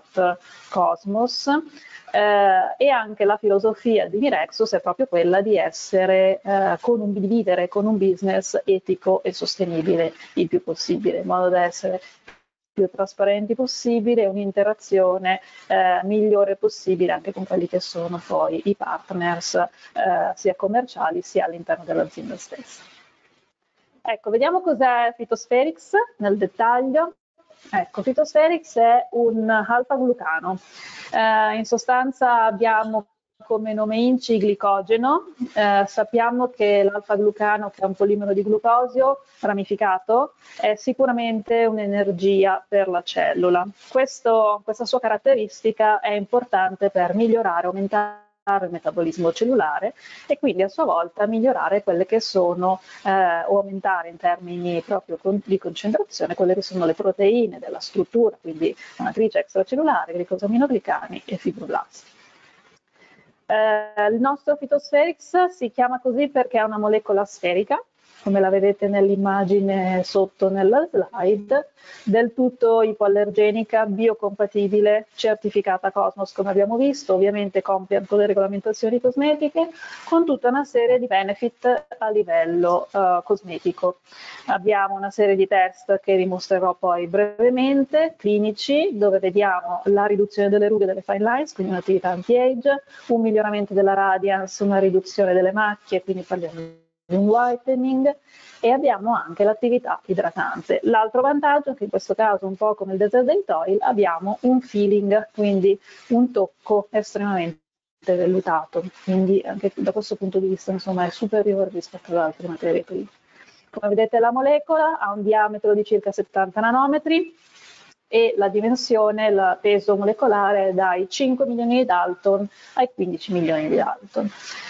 Cosmos, e anche la filosofia di Miraxus è proprio quella di essere di vivere con un business etico e sostenibile il più possibile, in modo da essere più trasparenti possibile, un'interazione migliore possibile anche con quelli che sono poi i partners sia commerciali sia all'interno dell'azienda stessa. Ecco, vediamo cos'è Phytospherics nel dettaglio. Ecco, Phytospherics è un alfa-glucano. In sostanza abbiamo come nome INCI glicogeno. Sappiamo che l'alfa-glucano, che è un polimero di glucosio ramificato, è sicuramente un'energia per la cellula. Questa sua caratteristica è importante per migliorare, aumentare il metabolismo cellulare e quindi a sua volta migliorare quelle che sono o aumentare in termini proprio di concentrazione quelle che sono le proteine della struttura, quindi la matrice extracellulare, glicosaminoglicani e fibroblasti. Il nostro Phytospherics si chiama così perché è una molecola sferica, come la vedete nell'immagine sotto nella slide, del tutto ipoallergenica, biocompatibile, certificata Cosmos come abbiamo visto, ovviamente compliant con le regolamentazioni cosmetiche, con tutta una serie di benefit a livello cosmetico. Abbiamo una serie di test che vi mostrerò poi brevemente, clinici, dove vediamo la riduzione delle rughe delle fine lines, quindi un'attività anti-age, un miglioramento della radiance, una riduzione delle macchie, quindi parliamo di un whitening, e abbiamo anche l'attività idratante. L'altro vantaggio è che in questo caso, un po' come il Desert Date Oil, abbiamo un feeling, quindi un tocco estremamente vellutato, quindi anche da questo punto di vista insomma è superiore rispetto ad altre materie prime. Come vedete la molecola ha un diametro di circa 70 nanometri e la dimensione, il peso molecolare è dai 5 milioni di Dalton ai 15 milioni di Dalton.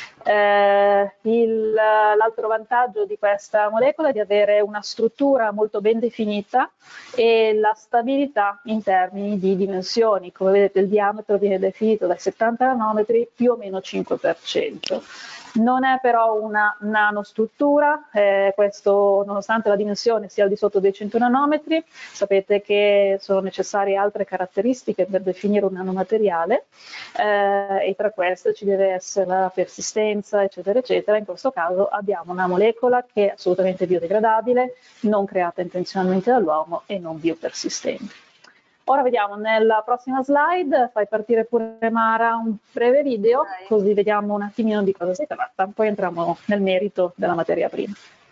L'altro vantaggio di questa molecola è di avere una struttura molto ben definita e la stabilità in termini di dimensioni. Come vedete il diametro viene definito dai 70 nanometri più o meno 5%. Non è però una nanostruttura, questo nonostante la dimensione sia al di sotto dei 100 nanometri, sapete che sono necessarie altre caratteristiche per definire un nanomateriale e tra queste ci deve essere la persistenza, trasparenza, eccetera, eccetera. In questo caso abbiamo una molecola che è assolutamente biodegradabile, non creata intenzionalmente dall'uomo e non biopersistente. Ora vediamo nella prossima slide, fai partire pure Mara un breve video, così vediamo un attimino di cosa si tratta, poi entriamo nel merito della materia prima.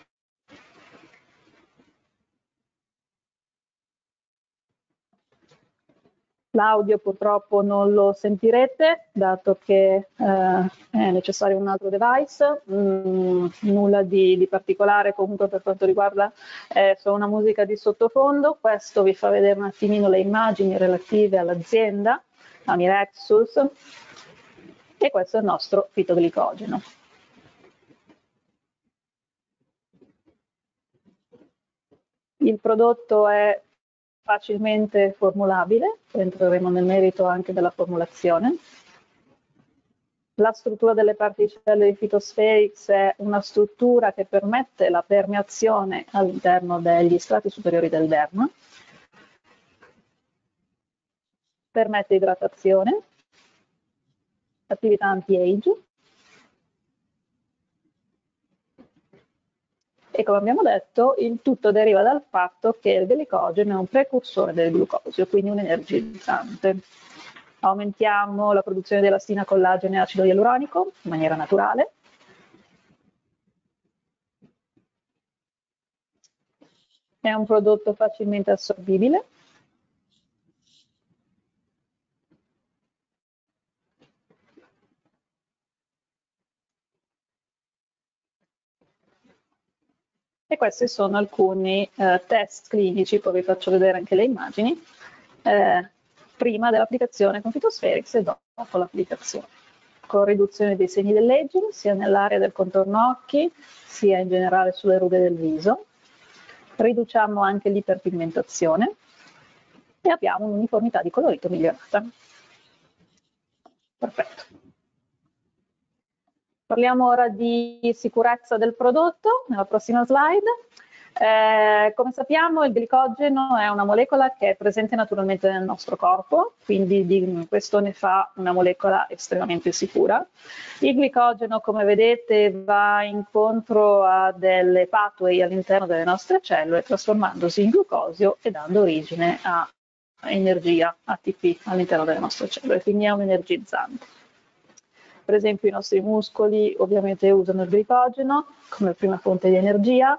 L'audio purtroppo non lo sentirete, dato che è necessario un altro device, nulla di particolare comunque per quanto riguarda solo una musica di sottofondo. Questo vi fa vedere un attimino le immagini relative all'azienda, a Mirexus, e questo è il nostro fitoglicogeno. Il prodotto è facilmente formulabile, poi entreremo nel merito anche della formulazione. La struttura delle particelle di Phytospherics è una struttura che permette la permeazione all'interno degli strati superiori del derma, permette idratazione, attività anti-age, e come abbiamo detto il tutto deriva dal fatto che il glicogeno è un precursore del glucosio, quindi un energizzante. Aumentiamo la produzione di elastina, collagene e acido ialuronico in maniera naturale. È un prodotto facilmente assorbibile. E questi sono alcuni test clinici, poi vi faccio vedere anche le immagini, prima dell'applicazione con Phytospherics e dopo l'applicazione, con riduzione dei segni dell'aging sia nell'area del contorno occhi sia in generale sulle rughe del viso. Riduciamo anche l'iperpigmentazione e abbiamo un'uniformità di colorito migliorata. Perfetto. Parliamo ora di sicurezza del prodotto, nella prossima slide. Come sappiamo il glicogeno è una molecola che è presente naturalmente nel nostro corpo, quindi questo ne fa una molecola estremamente sicura. Il glicogeno, come vedete, va incontro a delle pathway all'interno delle nostre cellule, trasformandosi in glucosio e dando origine a energia, ATP, all'interno delle nostre cellule, quindi è un energizzante. Per esempio i nostri muscoli ovviamente usano il glicogeno come prima fonte di energia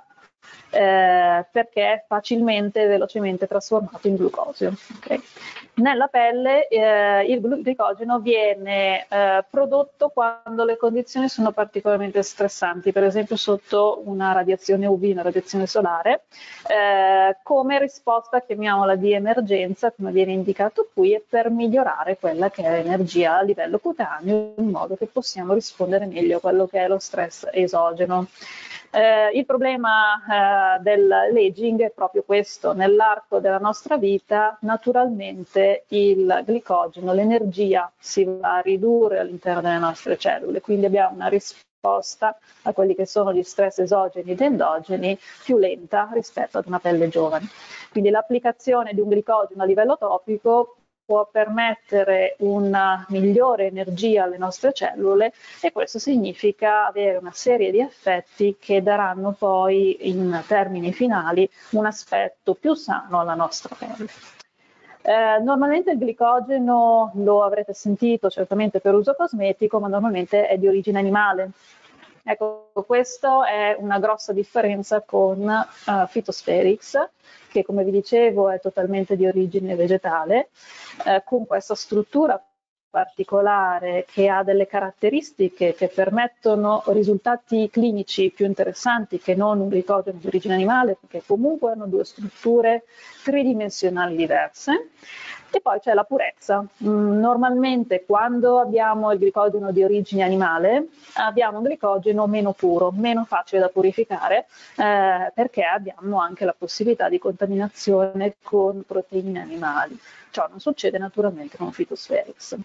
perché è facilmente e velocemente trasformato in glucosio. Okay? Nella pelle il glicogeno viene prodotto quando le condizioni sono particolarmente stressanti, per esempio sotto una radiazione UV, una radiazione solare, come risposta, chiamiamola di emergenza, come viene indicato qui, e per migliorare quella che è l'energia a livello cutaneo, in modo che possiamo rispondere meglio a quello che è lo stress esogeno. Il problema dell'aging è proprio questo: nell'arco della nostra vita naturalmente il glicogeno, l'energia si va a ridurre all'interno delle nostre cellule, quindi abbiamo una risposta a quelli che sono gli stress esogeni ed endogeni più lenta rispetto ad una pelle giovane. Quindi l'applicazione di un glicogeno a livello topico può permettere una migliore energia alle nostre cellule e questo significa avere una serie di effetti che daranno poi in termini finali un aspetto più sano alla nostra pelle. Normalmente il glicogeno lo avrete sentito certamente per uso cosmetico, ma normalmente è di origine animale. Ecco, questa è una grossa differenza con Phytospherics, che come vi dicevo è totalmente di origine vegetale, con questa struttura particolare che ha delle caratteristiche che permettono risultati clinici più interessanti che non un glicogeno di origine animale, perché comunque hanno due strutture tridimensionali diverse. E poi c'è la purezza. Normalmente quando abbiamo il glicogeno di origine animale abbiamo un glicogeno meno puro, meno facile da purificare, perché abbiamo anche la possibilità di contaminazione con proteine animali. Ciò non succede naturalmente con Phytospherics.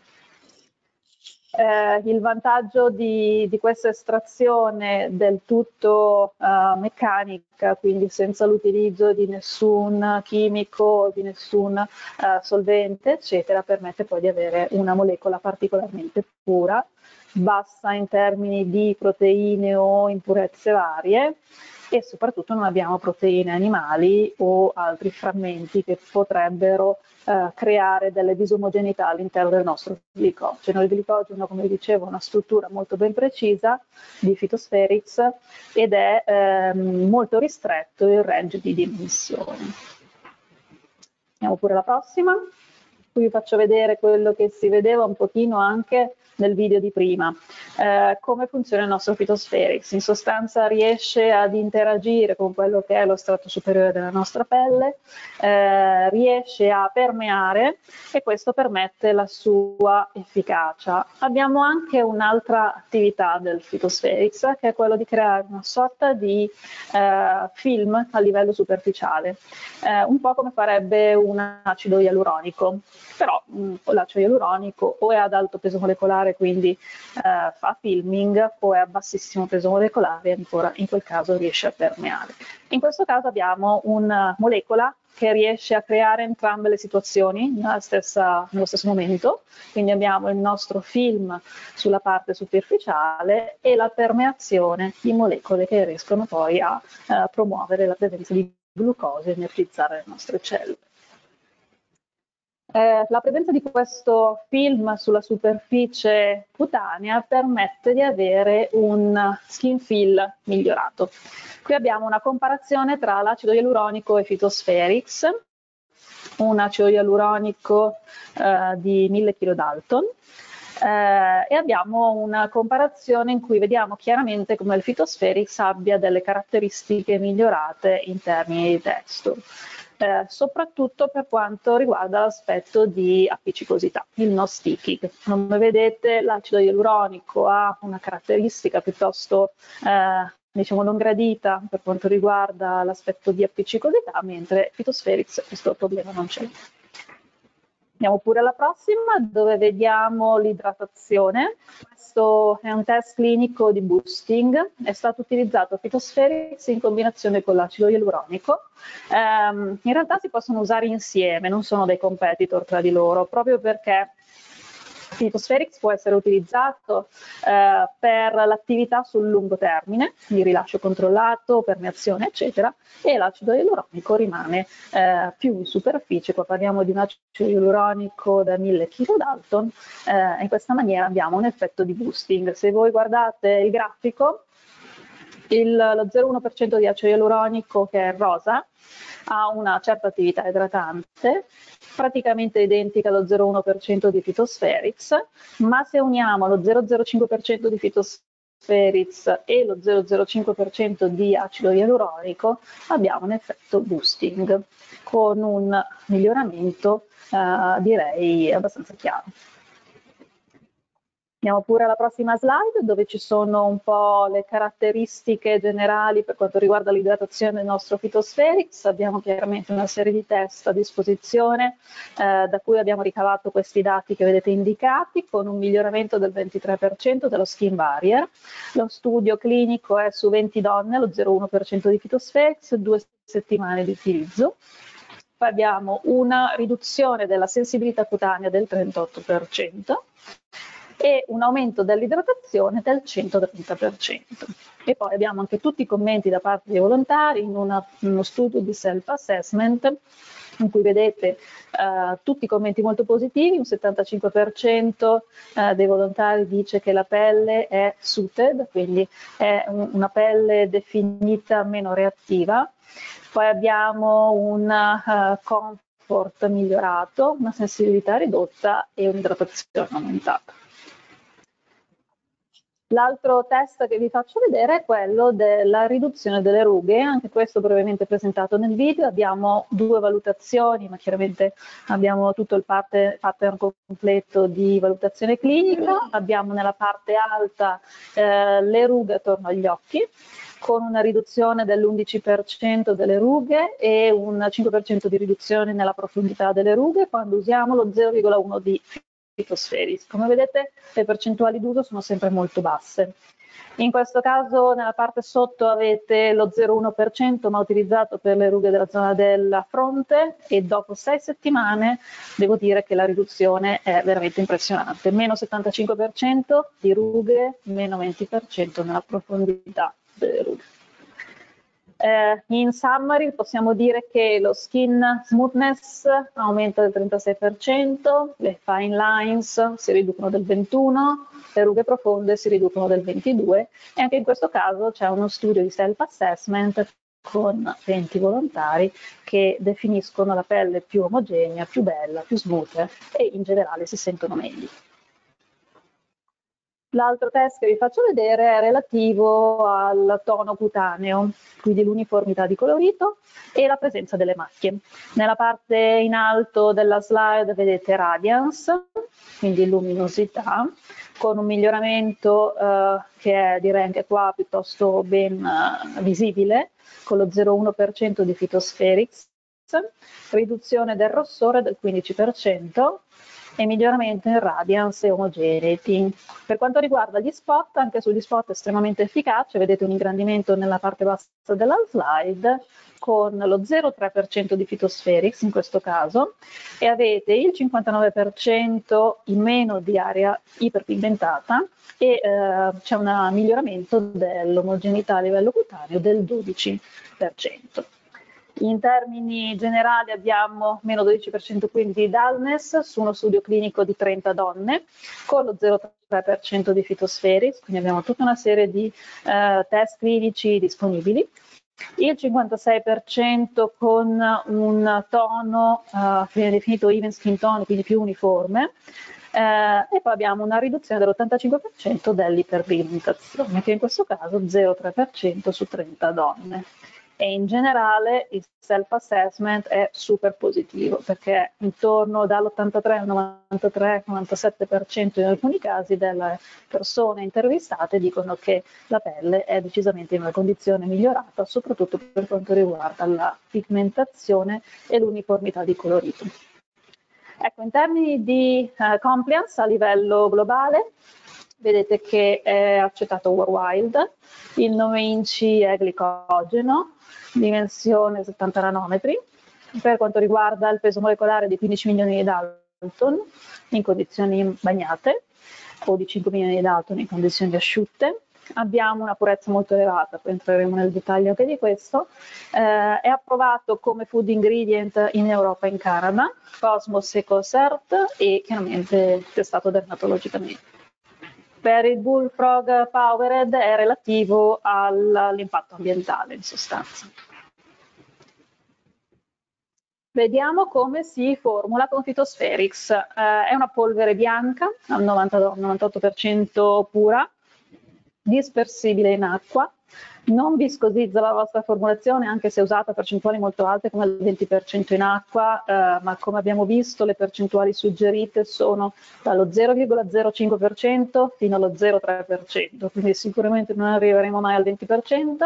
Il vantaggio di questa estrazione del tutto meccanica, quindi senza l'utilizzo di nessun chimico, di nessun solvente, eccetera, permette poi di avere una molecola particolarmente pura bassa in termini di proteine o impurezze varie, e soprattutto non abbiamo proteine animali o altri frammenti che potrebbero creare delle disomogeneità all'interno del nostro glicogeno. Il glicogeno, come dicevo, ha una struttura molto ben precisa di Phytospherics ed è molto ristretto il range di dimensioni. Andiamo pure alla prossima. Qui vi faccio vedere quello che si vedeva un pochino anche nel video di prima, come funziona il nostro Phytospherics. In sostanza riesce ad interagire con quello che è lo strato superiore della nostra pelle, riesce a permeare e questo permette la sua efficacia. Abbiamo anche un'altra attività del Phytospherics, che è quello di creare una sorta di film a livello superficiale, un po' come farebbe un acido ialuronico, però l'acido ialuronico o è ad alto peso molecolare, quindi fa filming, o è a bassissimo peso molecolare, ancora in quel caso riesce a permeare. In questo caso abbiamo una molecola che riesce a creare entrambe le situazioni nello stesso momento, quindi abbiamo il nostro film sulla parte superficiale e la permeazione di molecole che riescono poi a promuovere la presenza di glucosio e energizzare le nostre cellule. La presenza di questo film sulla superficie cutanea permette di avere un skin feel migliorato. Qui abbiamo una comparazione tra l'acido ialuronico e Phytospherics, un acido ialuronico di 1000 kDalton, e abbiamo una comparazione in cui vediamo chiaramente come il Phytospherics abbia delle caratteristiche migliorate in termini di texture. Soprattutto per quanto riguarda l'aspetto di appiccicosità, il no sticking. Come vedete, l'acido ialuronico ha una caratteristica piuttosto diciamo non gradita per quanto riguarda l'aspetto di appiccicosità, mentre Phytospherics questo problema non ce l'ha. Andiamo pure alla prossima, dove vediamo l'idratazione. Questo è un test clinico di boosting, è stato utilizzato Phytospherics in combinazione con l'acido ialuronico. In realtà si possono usare insieme, non sono dei competitor tra di loro, proprio perché Phytospherics può essere utilizzato per l'attività sul lungo termine, di rilascio controllato, permeazione, eccetera, e l'acido ialuronico rimane più in superficie. Qua parliamo di un acido ialuronico da 1000 kDalton, in questa maniera abbiamo un effetto di boosting. Se voi guardate il grafico, lo 0,1% di acido ialuronico, che è rosa, ha una certa attività idratante, praticamente identica allo 0,1% di Phytospherics, ma se uniamo lo 0,05% di Phytospherics e lo 0,05% di acido ialuronico abbiamo un effetto boosting con un miglioramento direi abbastanza chiaro. Andiamo pure alla prossima slide, dove ci sono un po' le caratteristiche generali per quanto riguarda l'idratazione del nostro Phytospherics. Abbiamo chiaramente una serie di test a disposizione da cui abbiamo ricavato questi dati che vedete indicati, con un miglioramento del 23% dello skin barrier. Lo studio clinico è su 20 donne, lo 0,1% di Phytospherics, 2 settimane di utilizzo. Poi abbiamo una riduzione della sensibilità cutanea del 38%. E un aumento dell'idratazione del 130%. E poi abbiamo anche tutti i commenti da parte dei volontari in uno studio di self-assessment in cui vedete tutti i commenti molto positivi. Un 75% dei volontari dice che la pelle è suited, quindi è una pelle definita meno reattiva. Poi abbiamo un comfort migliorato, una sensibilità ridotta e un'idratazione aumentata. L'altro test che vi faccio vedere è quello della riduzione delle rughe, anche questo brevemente presentato nel video. Abbiamo 2 valutazioni, ma chiaramente abbiamo tutto il pattern completo di valutazione clinica. Abbiamo nella parte alta le rughe attorno agli occhi, con una riduzione dell'11% delle rughe e un 5% di riduzione nella profondità delle rughe quando usiamo lo 0,1 di Phytospherics. Come vedete, le percentuali d'uso sono sempre molto basse. In questo caso nella parte sotto avete lo 0,1% ma utilizzato per le rughe della zona della fronte, e dopo 6 settimane devo dire che la riduzione è veramente impressionante, meno 75% di rughe, meno 20% nella profondità delle rughe. In summary possiamo dire che lo skin smoothness aumenta del 36%, le fine lines si riducono del 21%, le rughe profonde si riducono del 22%, e anche in questo caso c'è uno studio di self-assessment con 20 volontari che definiscono la pelle più omogenea, più bella, più smooth, e in generale si sentono meglio. L'altro test che vi faccio vedere è relativo al tono cutaneo, quindi l'uniformità di colorito e la presenza delle macchie. Nella parte in alto della slide vedete radiance, quindi luminosità, con un miglioramento che è, direi anche qua, piuttosto ben visibile, con lo 0,1% di Phytospherics, riduzione del rossore del 15%, e miglioramento in radiance e homogeneity. Per quanto riguarda gli spot, anche sugli spot estremamente efficace, vedete un ingrandimento nella parte bassa della slide con lo 0,3% di Phytospherics in questo caso, e avete il 59% in meno di area iperpigmentata, e c'è un miglioramento dell'omogeneità a livello cutaneo del 12%. In termini generali abbiamo meno 12% quindi di dullness su uno studio clinico di 30 donne con lo 0,3% di Phytospherics, quindi abbiamo tutta una serie di test clinici disponibili. Il 56% con un tono che viene definito even skin tone, quindi più uniforme, e poi abbiamo una riduzione dell'85% dell'iperpigmentazione, che in questo caso 0,3% su 30 donne. E in generale il self-assessment è super positivo, perché intorno dall'83 al 93-97% in alcuni casi delle persone intervistate dicono che la pelle è decisamente in una condizione migliorata, soprattutto per quanto riguarda la pigmentazione e l'uniformità di colorito. Ecco, in termini di compliance a livello globale, vedete che è accettato worldwide, il 9 inci è glicogeno, dimensione 70 nanometri, per quanto riguarda il peso molecolare di 15 milioni di Dalton in condizioni bagnate, o di 5 milioni di Dalton in condizioni asciutte. Abbiamo una purezza molto elevata, poi entreremo nel dettaglio anche di questo. È approvato come food ingredient in Europa e in Canada, Cosmos EcoCert, e chiaramente testato dermatologicamente. Per il Bullfrog Powered è relativo all'impatto ambientale in sostanza. Vediamo come si formula con Phytospherics. È una polvere bianca al 98% pura, dispersibile in acqua, non viscosizza la vostra formulazione anche se usata percentuali molto alte come il 20% in acqua, ma come abbiamo visto le percentuali suggerite sono dallo 0,05% fino allo 0,3%, quindi sicuramente non arriveremo mai al 20%.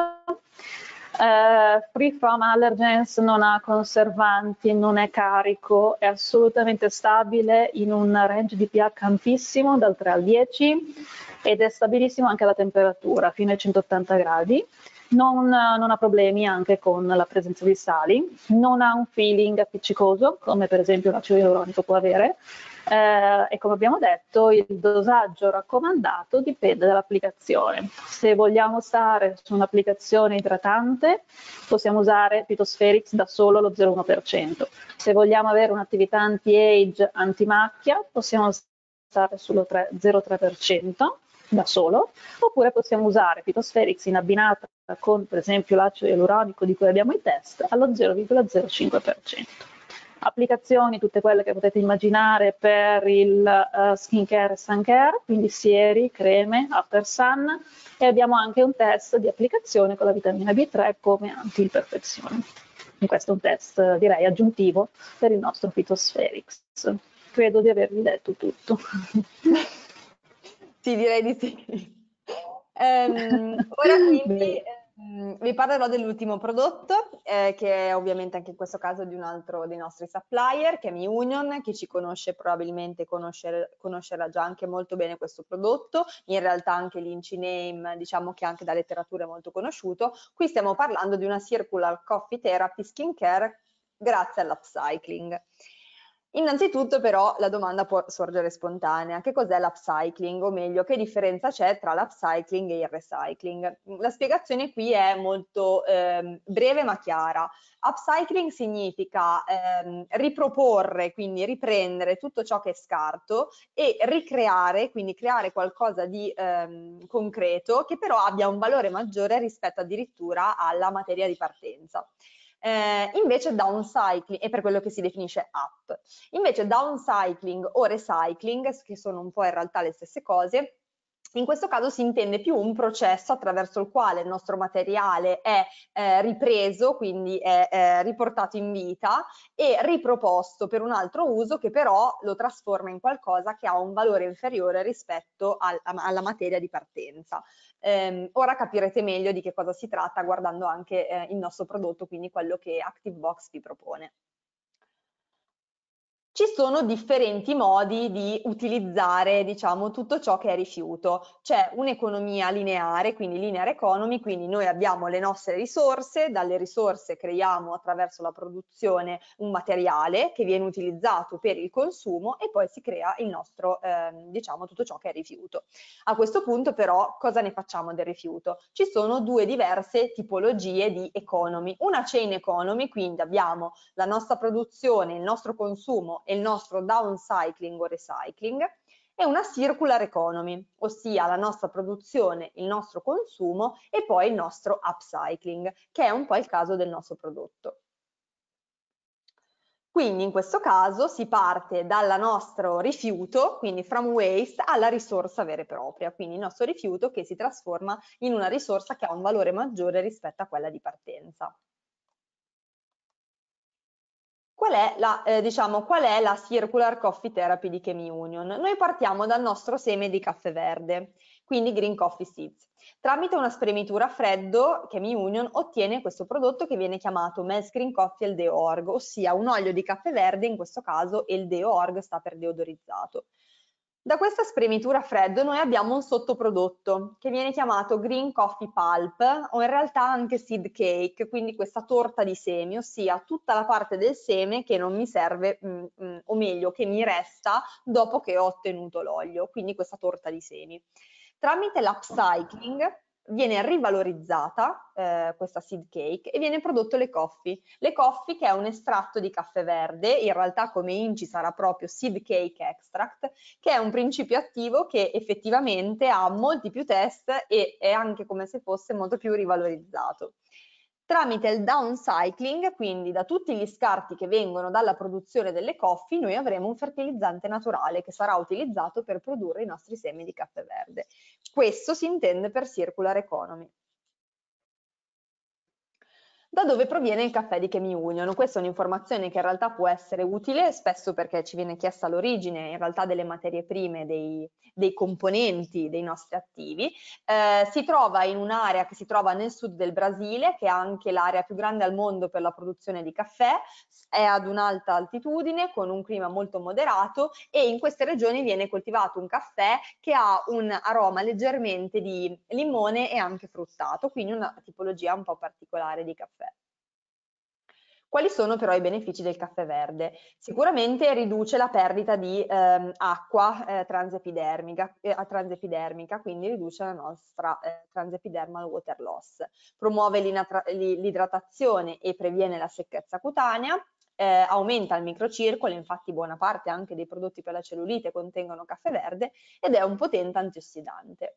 Free from allergens, non ha conservanti, non è carico, è assolutamente stabile in un range di pH ampissimo dal 3 al 10 ed è stabilissimo anche alla temperatura fino ai 180 gradi. Non ha problemi anche con la presenza di sali, non ha un feeling appiccicoso come per esempio l'acido ialuronico può avere, e come abbiamo detto il dosaggio raccomandato dipende dall'applicazione. Se vogliamo stare su un'applicazione idratante possiamo usare Phytospherics da solo allo 0,1%, se vogliamo avere un'attività anti-age, antimacchia possiamo stare sullo 0,3% da solo, oppure possiamo usare Phytospherics in abbinata con per esempio l'acido ialuronico di cui abbiamo i test allo 0,05%. Applicazioni tutte quelle che potete immaginare per il skincare e sun care, quindi sieri, creme, after sun, e abbiamo anche un test di applicazione con la vitamina B3 come anti-imperfezione. Questo è un test direi aggiuntivo per il nostro Phytospherics. Credo di avervi detto tutto. Sì, direi di sì. Ora quindi Vi parlerò dell'ultimo prodotto, che è ovviamente anche in questo caso di un altro dei nostri supplier, che è MiUnion. Chi ci conosce probabilmente conoscerà già anche molto bene questo prodotto, in realtà anche l'Inci Name, diciamo che anche da letteratura è molto conosciuto. Qui stiamo parlando di una Circular Coffee Therapy Skincare grazie all'upcycling. Innanzitutto però la domanda può sorgere spontanea: che cos'è l'upcycling? O meglio, che differenza c'è tra l'upcycling e il recycling? La spiegazione qui è molto breve ma chiara. Upcycling significa riproporre, quindi riprendere tutto ciò che è scarto e ricreare, quindi creare qualcosa di concreto che però abbia un valore maggiore rispetto addirittura alla materia di partenza. Invece downcycling è per quello che si definisce up. Invece downcycling o recycling, che sono un po' in realtà le stesse cose, in questo caso si intende più un processo attraverso il quale il nostro materiale è ripreso, quindi è riportato in vita e riproposto per un altro uso che però lo trasforma in qualcosa che ha un valore inferiore rispetto alla materia di partenza. Ora capirete meglio di che cosa si tratta guardando anche il nostro prodotto, quindi quello che ActiveBox vi propone. Ci sono differenti modi di utilizzare, diciamo, tutto ciò che è rifiuto. C'è un'economia lineare, quindi linear economy, quindi noi abbiamo le nostre risorse, dalle risorse creiamo attraverso la produzione un materiale che viene utilizzato per il consumo e poi si crea il nostro, diciamo, tutto ciò che è rifiuto. A questo punto però cosa ne facciamo del rifiuto? Ci sono due diverse tipologie di economy. Una chain economy, quindi abbiamo la nostra produzione, il nostro consumo e il nostro downcycling o recycling, e una circular economy, ossia la nostra produzione, il nostro consumo e poi il nostro upcycling, che è un po' il caso del nostro prodotto. Quindi in questo caso si parte dal nostro rifiuto, quindi from waste, alla risorsa vera e propria, quindi il nostro rifiuto che si trasforma in una risorsa che ha un valore maggiore rispetto a quella di partenza. Diciamo, qual è la Circular Coffee Therapy di ChemiUnion? Noi partiamo dal nostro seme di caffè verde, quindi Green Coffee Seeds. Tramite una spremitura a freddo, ChemiUnion ottiene questo prodotto che viene chiamato Mel's Green Coffee LD Org, ossia un olio di caffè verde, in questo caso LD Org sta per deodorizzato. Da questa spremitura a freddo noi abbiamo un sottoprodotto che viene chiamato Green Coffee Pulp o in realtà anche Seed Cake, quindi questa torta di semi, ossia tutta la parte del seme che non mi serve, o meglio che mi resta dopo che ho ottenuto l'olio, quindi questa torta di semi. Tramite l'upcycling viene rivalorizzata questa seed cake e viene prodotto le coffee. Le coffee che è un estratto di caffè verde, in realtà come INCI sarà proprio seed cake extract, che è un principio attivo che effettivamente ha molti più test e è anche come se fosse molto più rivalorizzato. Tramite il downcycling, quindi da tutti gli scarti che vengono dalla produzione delle coffee, noi avremo un fertilizzante naturale che sarà utilizzato per produrre i nostri semi di caffè verde. Questo si intende per circular economy. Da dove proviene il caffè di ChemiUnion? Questa è un'informazione che in realtà può essere utile, spesso perché ci viene chiesta l'origine in realtà delle materie prime, dei componenti dei nostri attivi. Si trova in un'area che si trova nel sud del Brasile, che è anche l'area più grande al mondo per la produzione di caffè, è ad un'alta altitudine, con un clima molto moderato e in queste regioni viene coltivato un caffè che ha un aroma leggermente di limone e anche fruttato, quindi una tipologia un po' particolare di caffè. Quali sono però i benefici del caffè verde? Sicuramente riduce la perdita di acqua transepidermica, quindi riduce la nostra transepidermal water loss. Promuove l'idratazione e previene la secchezza cutanea, aumenta il microcircolo, infatti buona parte anche dei prodotti per la cellulite contengono caffè verde ed è un potente antiossidante.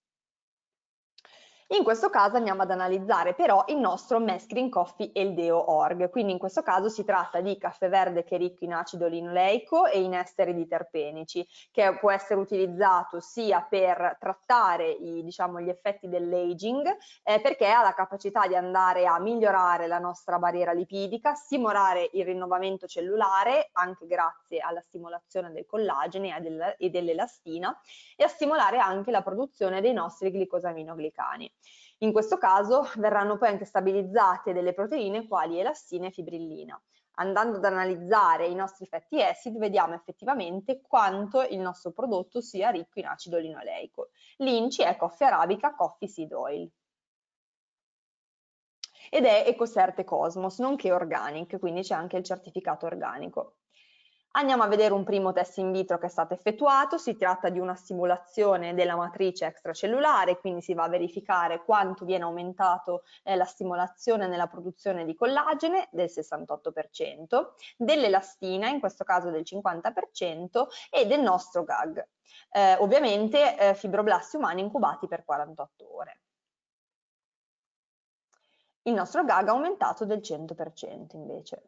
In questo caso andiamo ad analizzare però il nostro Mel's Green Coffee LDO Org, quindi in questo caso si tratta di caffè verde che è ricco in acido linoleico e in esteri di terpenici, che può essere utilizzato sia per trattare diciamo, gli effetti dell'aging, perché ha la capacità di andare a migliorare la nostra barriera lipidica, stimolare il rinnovamento cellulare, anche grazie alla stimolazione del collagene e dell'elastina, e a stimolare anche la produzione dei nostri glicosaminoglicani. In questo caso verranno poi anche stabilizzate delle proteine quali elastina e fibrillina. Andando ad analizzare i nostri fatty acid, vediamo effettivamente quanto il nostro prodotto sia ricco in acido linoleico. L'INCI è coffee arabica coffee seed oil. Ed è Ecocerte Cosmos, nonché organic, quindi c'è anche il certificato organico. Andiamo a vedere un primo test in vitro che è stato effettuato. Si tratta di una stimolazione della matrice extracellulare, quindi si va a verificare quanto viene aumentato la stimolazione nella produzione di collagene del 68%, dell'elastina, in questo caso del 50%, e del nostro GAG. Ovviamente fibroblasti umani incubati per 48 ore. Il nostro GAG ha aumentato del 100% invece.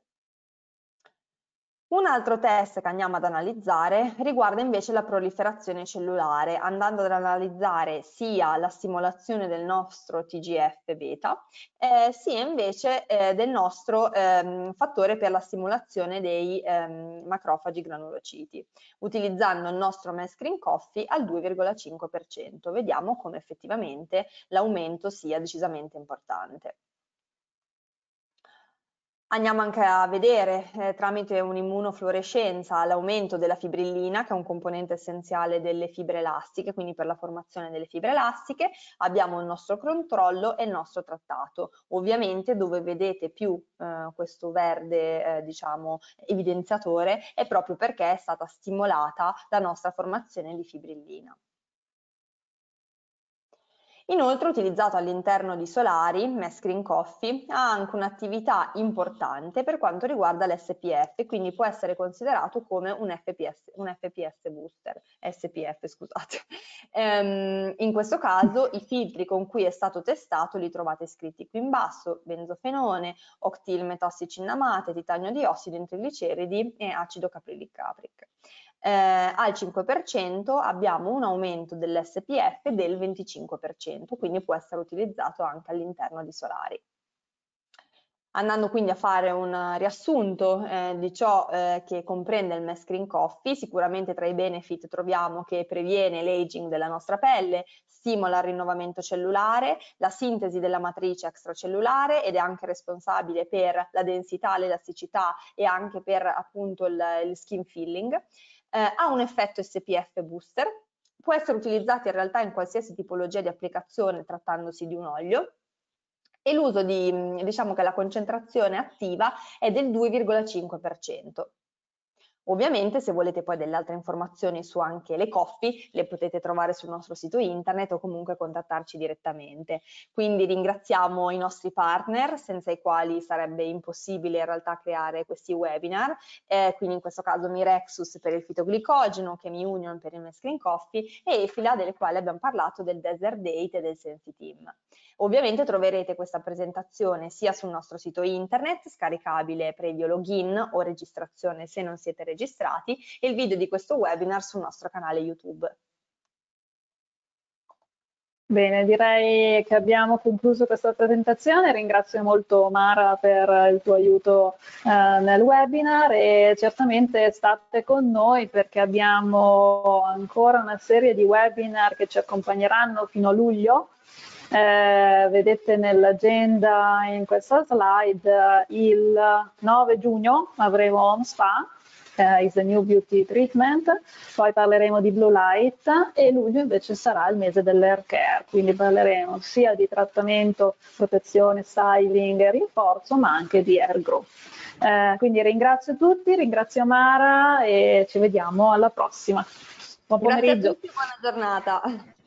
Un altro test che andiamo ad analizzare riguarda invece la proliferazione cellulare, andando ad analizzare sia la stimolazione del nostro TGF-beta, sia invece del nostro fattore per la stimolazione dei macrofagi granulociti, utilizzando il nostro Mescreen Coffee al 2,5%. Vediamo come effettivamente l'aumento sia decisamente importante. Andiamo anche a vedere tramite un'immunofluorescenza l'aumento della fibrillina, che è un componente essenziale delle fibre elastiche, quindi per la formazione delle fibre elastiche. Abbiamo il nostro controllo e il nostro trattato. Ovviamente dove vedete più questo verde diciamo evidenziatore è proprio perché è stata stimolata la nostra formazione di fibrillina. Inoltre, utilizzato all'interno di solari, Mescreen Coffee ha anche un'attività importante per quanto riguarda l'SPF, quindi può essere considerato come un FPS booster, SPF scusate. In questo caso i filtri con cui è stato testato li trovate scritti qui in basso: benzofenone, octilmetossicinnamate, titanio diossido, intrigliceridi e acido caprylic capric. Al 5% abbiamo un aumento dell'SPF del 25%, quindi può essere utilizzato anche all'interno di solari. Andando quindi a fare un riassunto di ciò che comprende il Mescreen Coffee, sicuramente tra i benefit troviamo che previene l'aging della nostra pelle, stimola il rinnovamento cellulare, la sintesi della matrice extracellulare ed è anche responsabile per la densità, l'elasticità e anche per appunto il skin filling. Ha un effetto SPF booster, può essere utilizzato in realtà in qualsiasi tipologia di applicazione trattandosi di un olio, e l'uso diciamo che la concentrazione attiva è del 2,5%. Ovviamente se volete poi delle altre informazioni su anche le coffee le potete trovare sul nostro sito internet o comunque contattarci direttamente. Quindi ringraziamo i nostri partner senza i quali sarebbe impossibile in realtà creare questi webinar, quindi in questo caso Mirexus per il fitoglicogeno, Chemi Union per il Mescreen Coffee e Efila, delle quali abbiamo parlato del Desert Date e del Sensitim. Ovviamente troverete questa presentazione sia sul nostro sito internet, scaricabile previo login o registrazione se non siete registrati, e il video di questo webinar sul nostro canale YouTube. Bene, direi che abbiamo concluso questa presentazione. Ringrazio molto Mara per il tuo aiuto nel webinar e certamente state con noi perché abbiamo ancora una serie di webinar che ci accompagneranno fino a luglio. Vedete nell'agenda in questa slide il 9 giugno avremo Home Spa, is the new beauty treatment, poi parleremo di blue light e luglio invece sarà il mese dell'hair care, quindi parleremo sia di trattamento, protezione, styling e rinforzo, ma anche di hair grow. Quindi ringrazio tutti, ringrazio Mara e ci vediamo alla prossima. Buon pomeriggio. Grazie a tutti, buona giornata.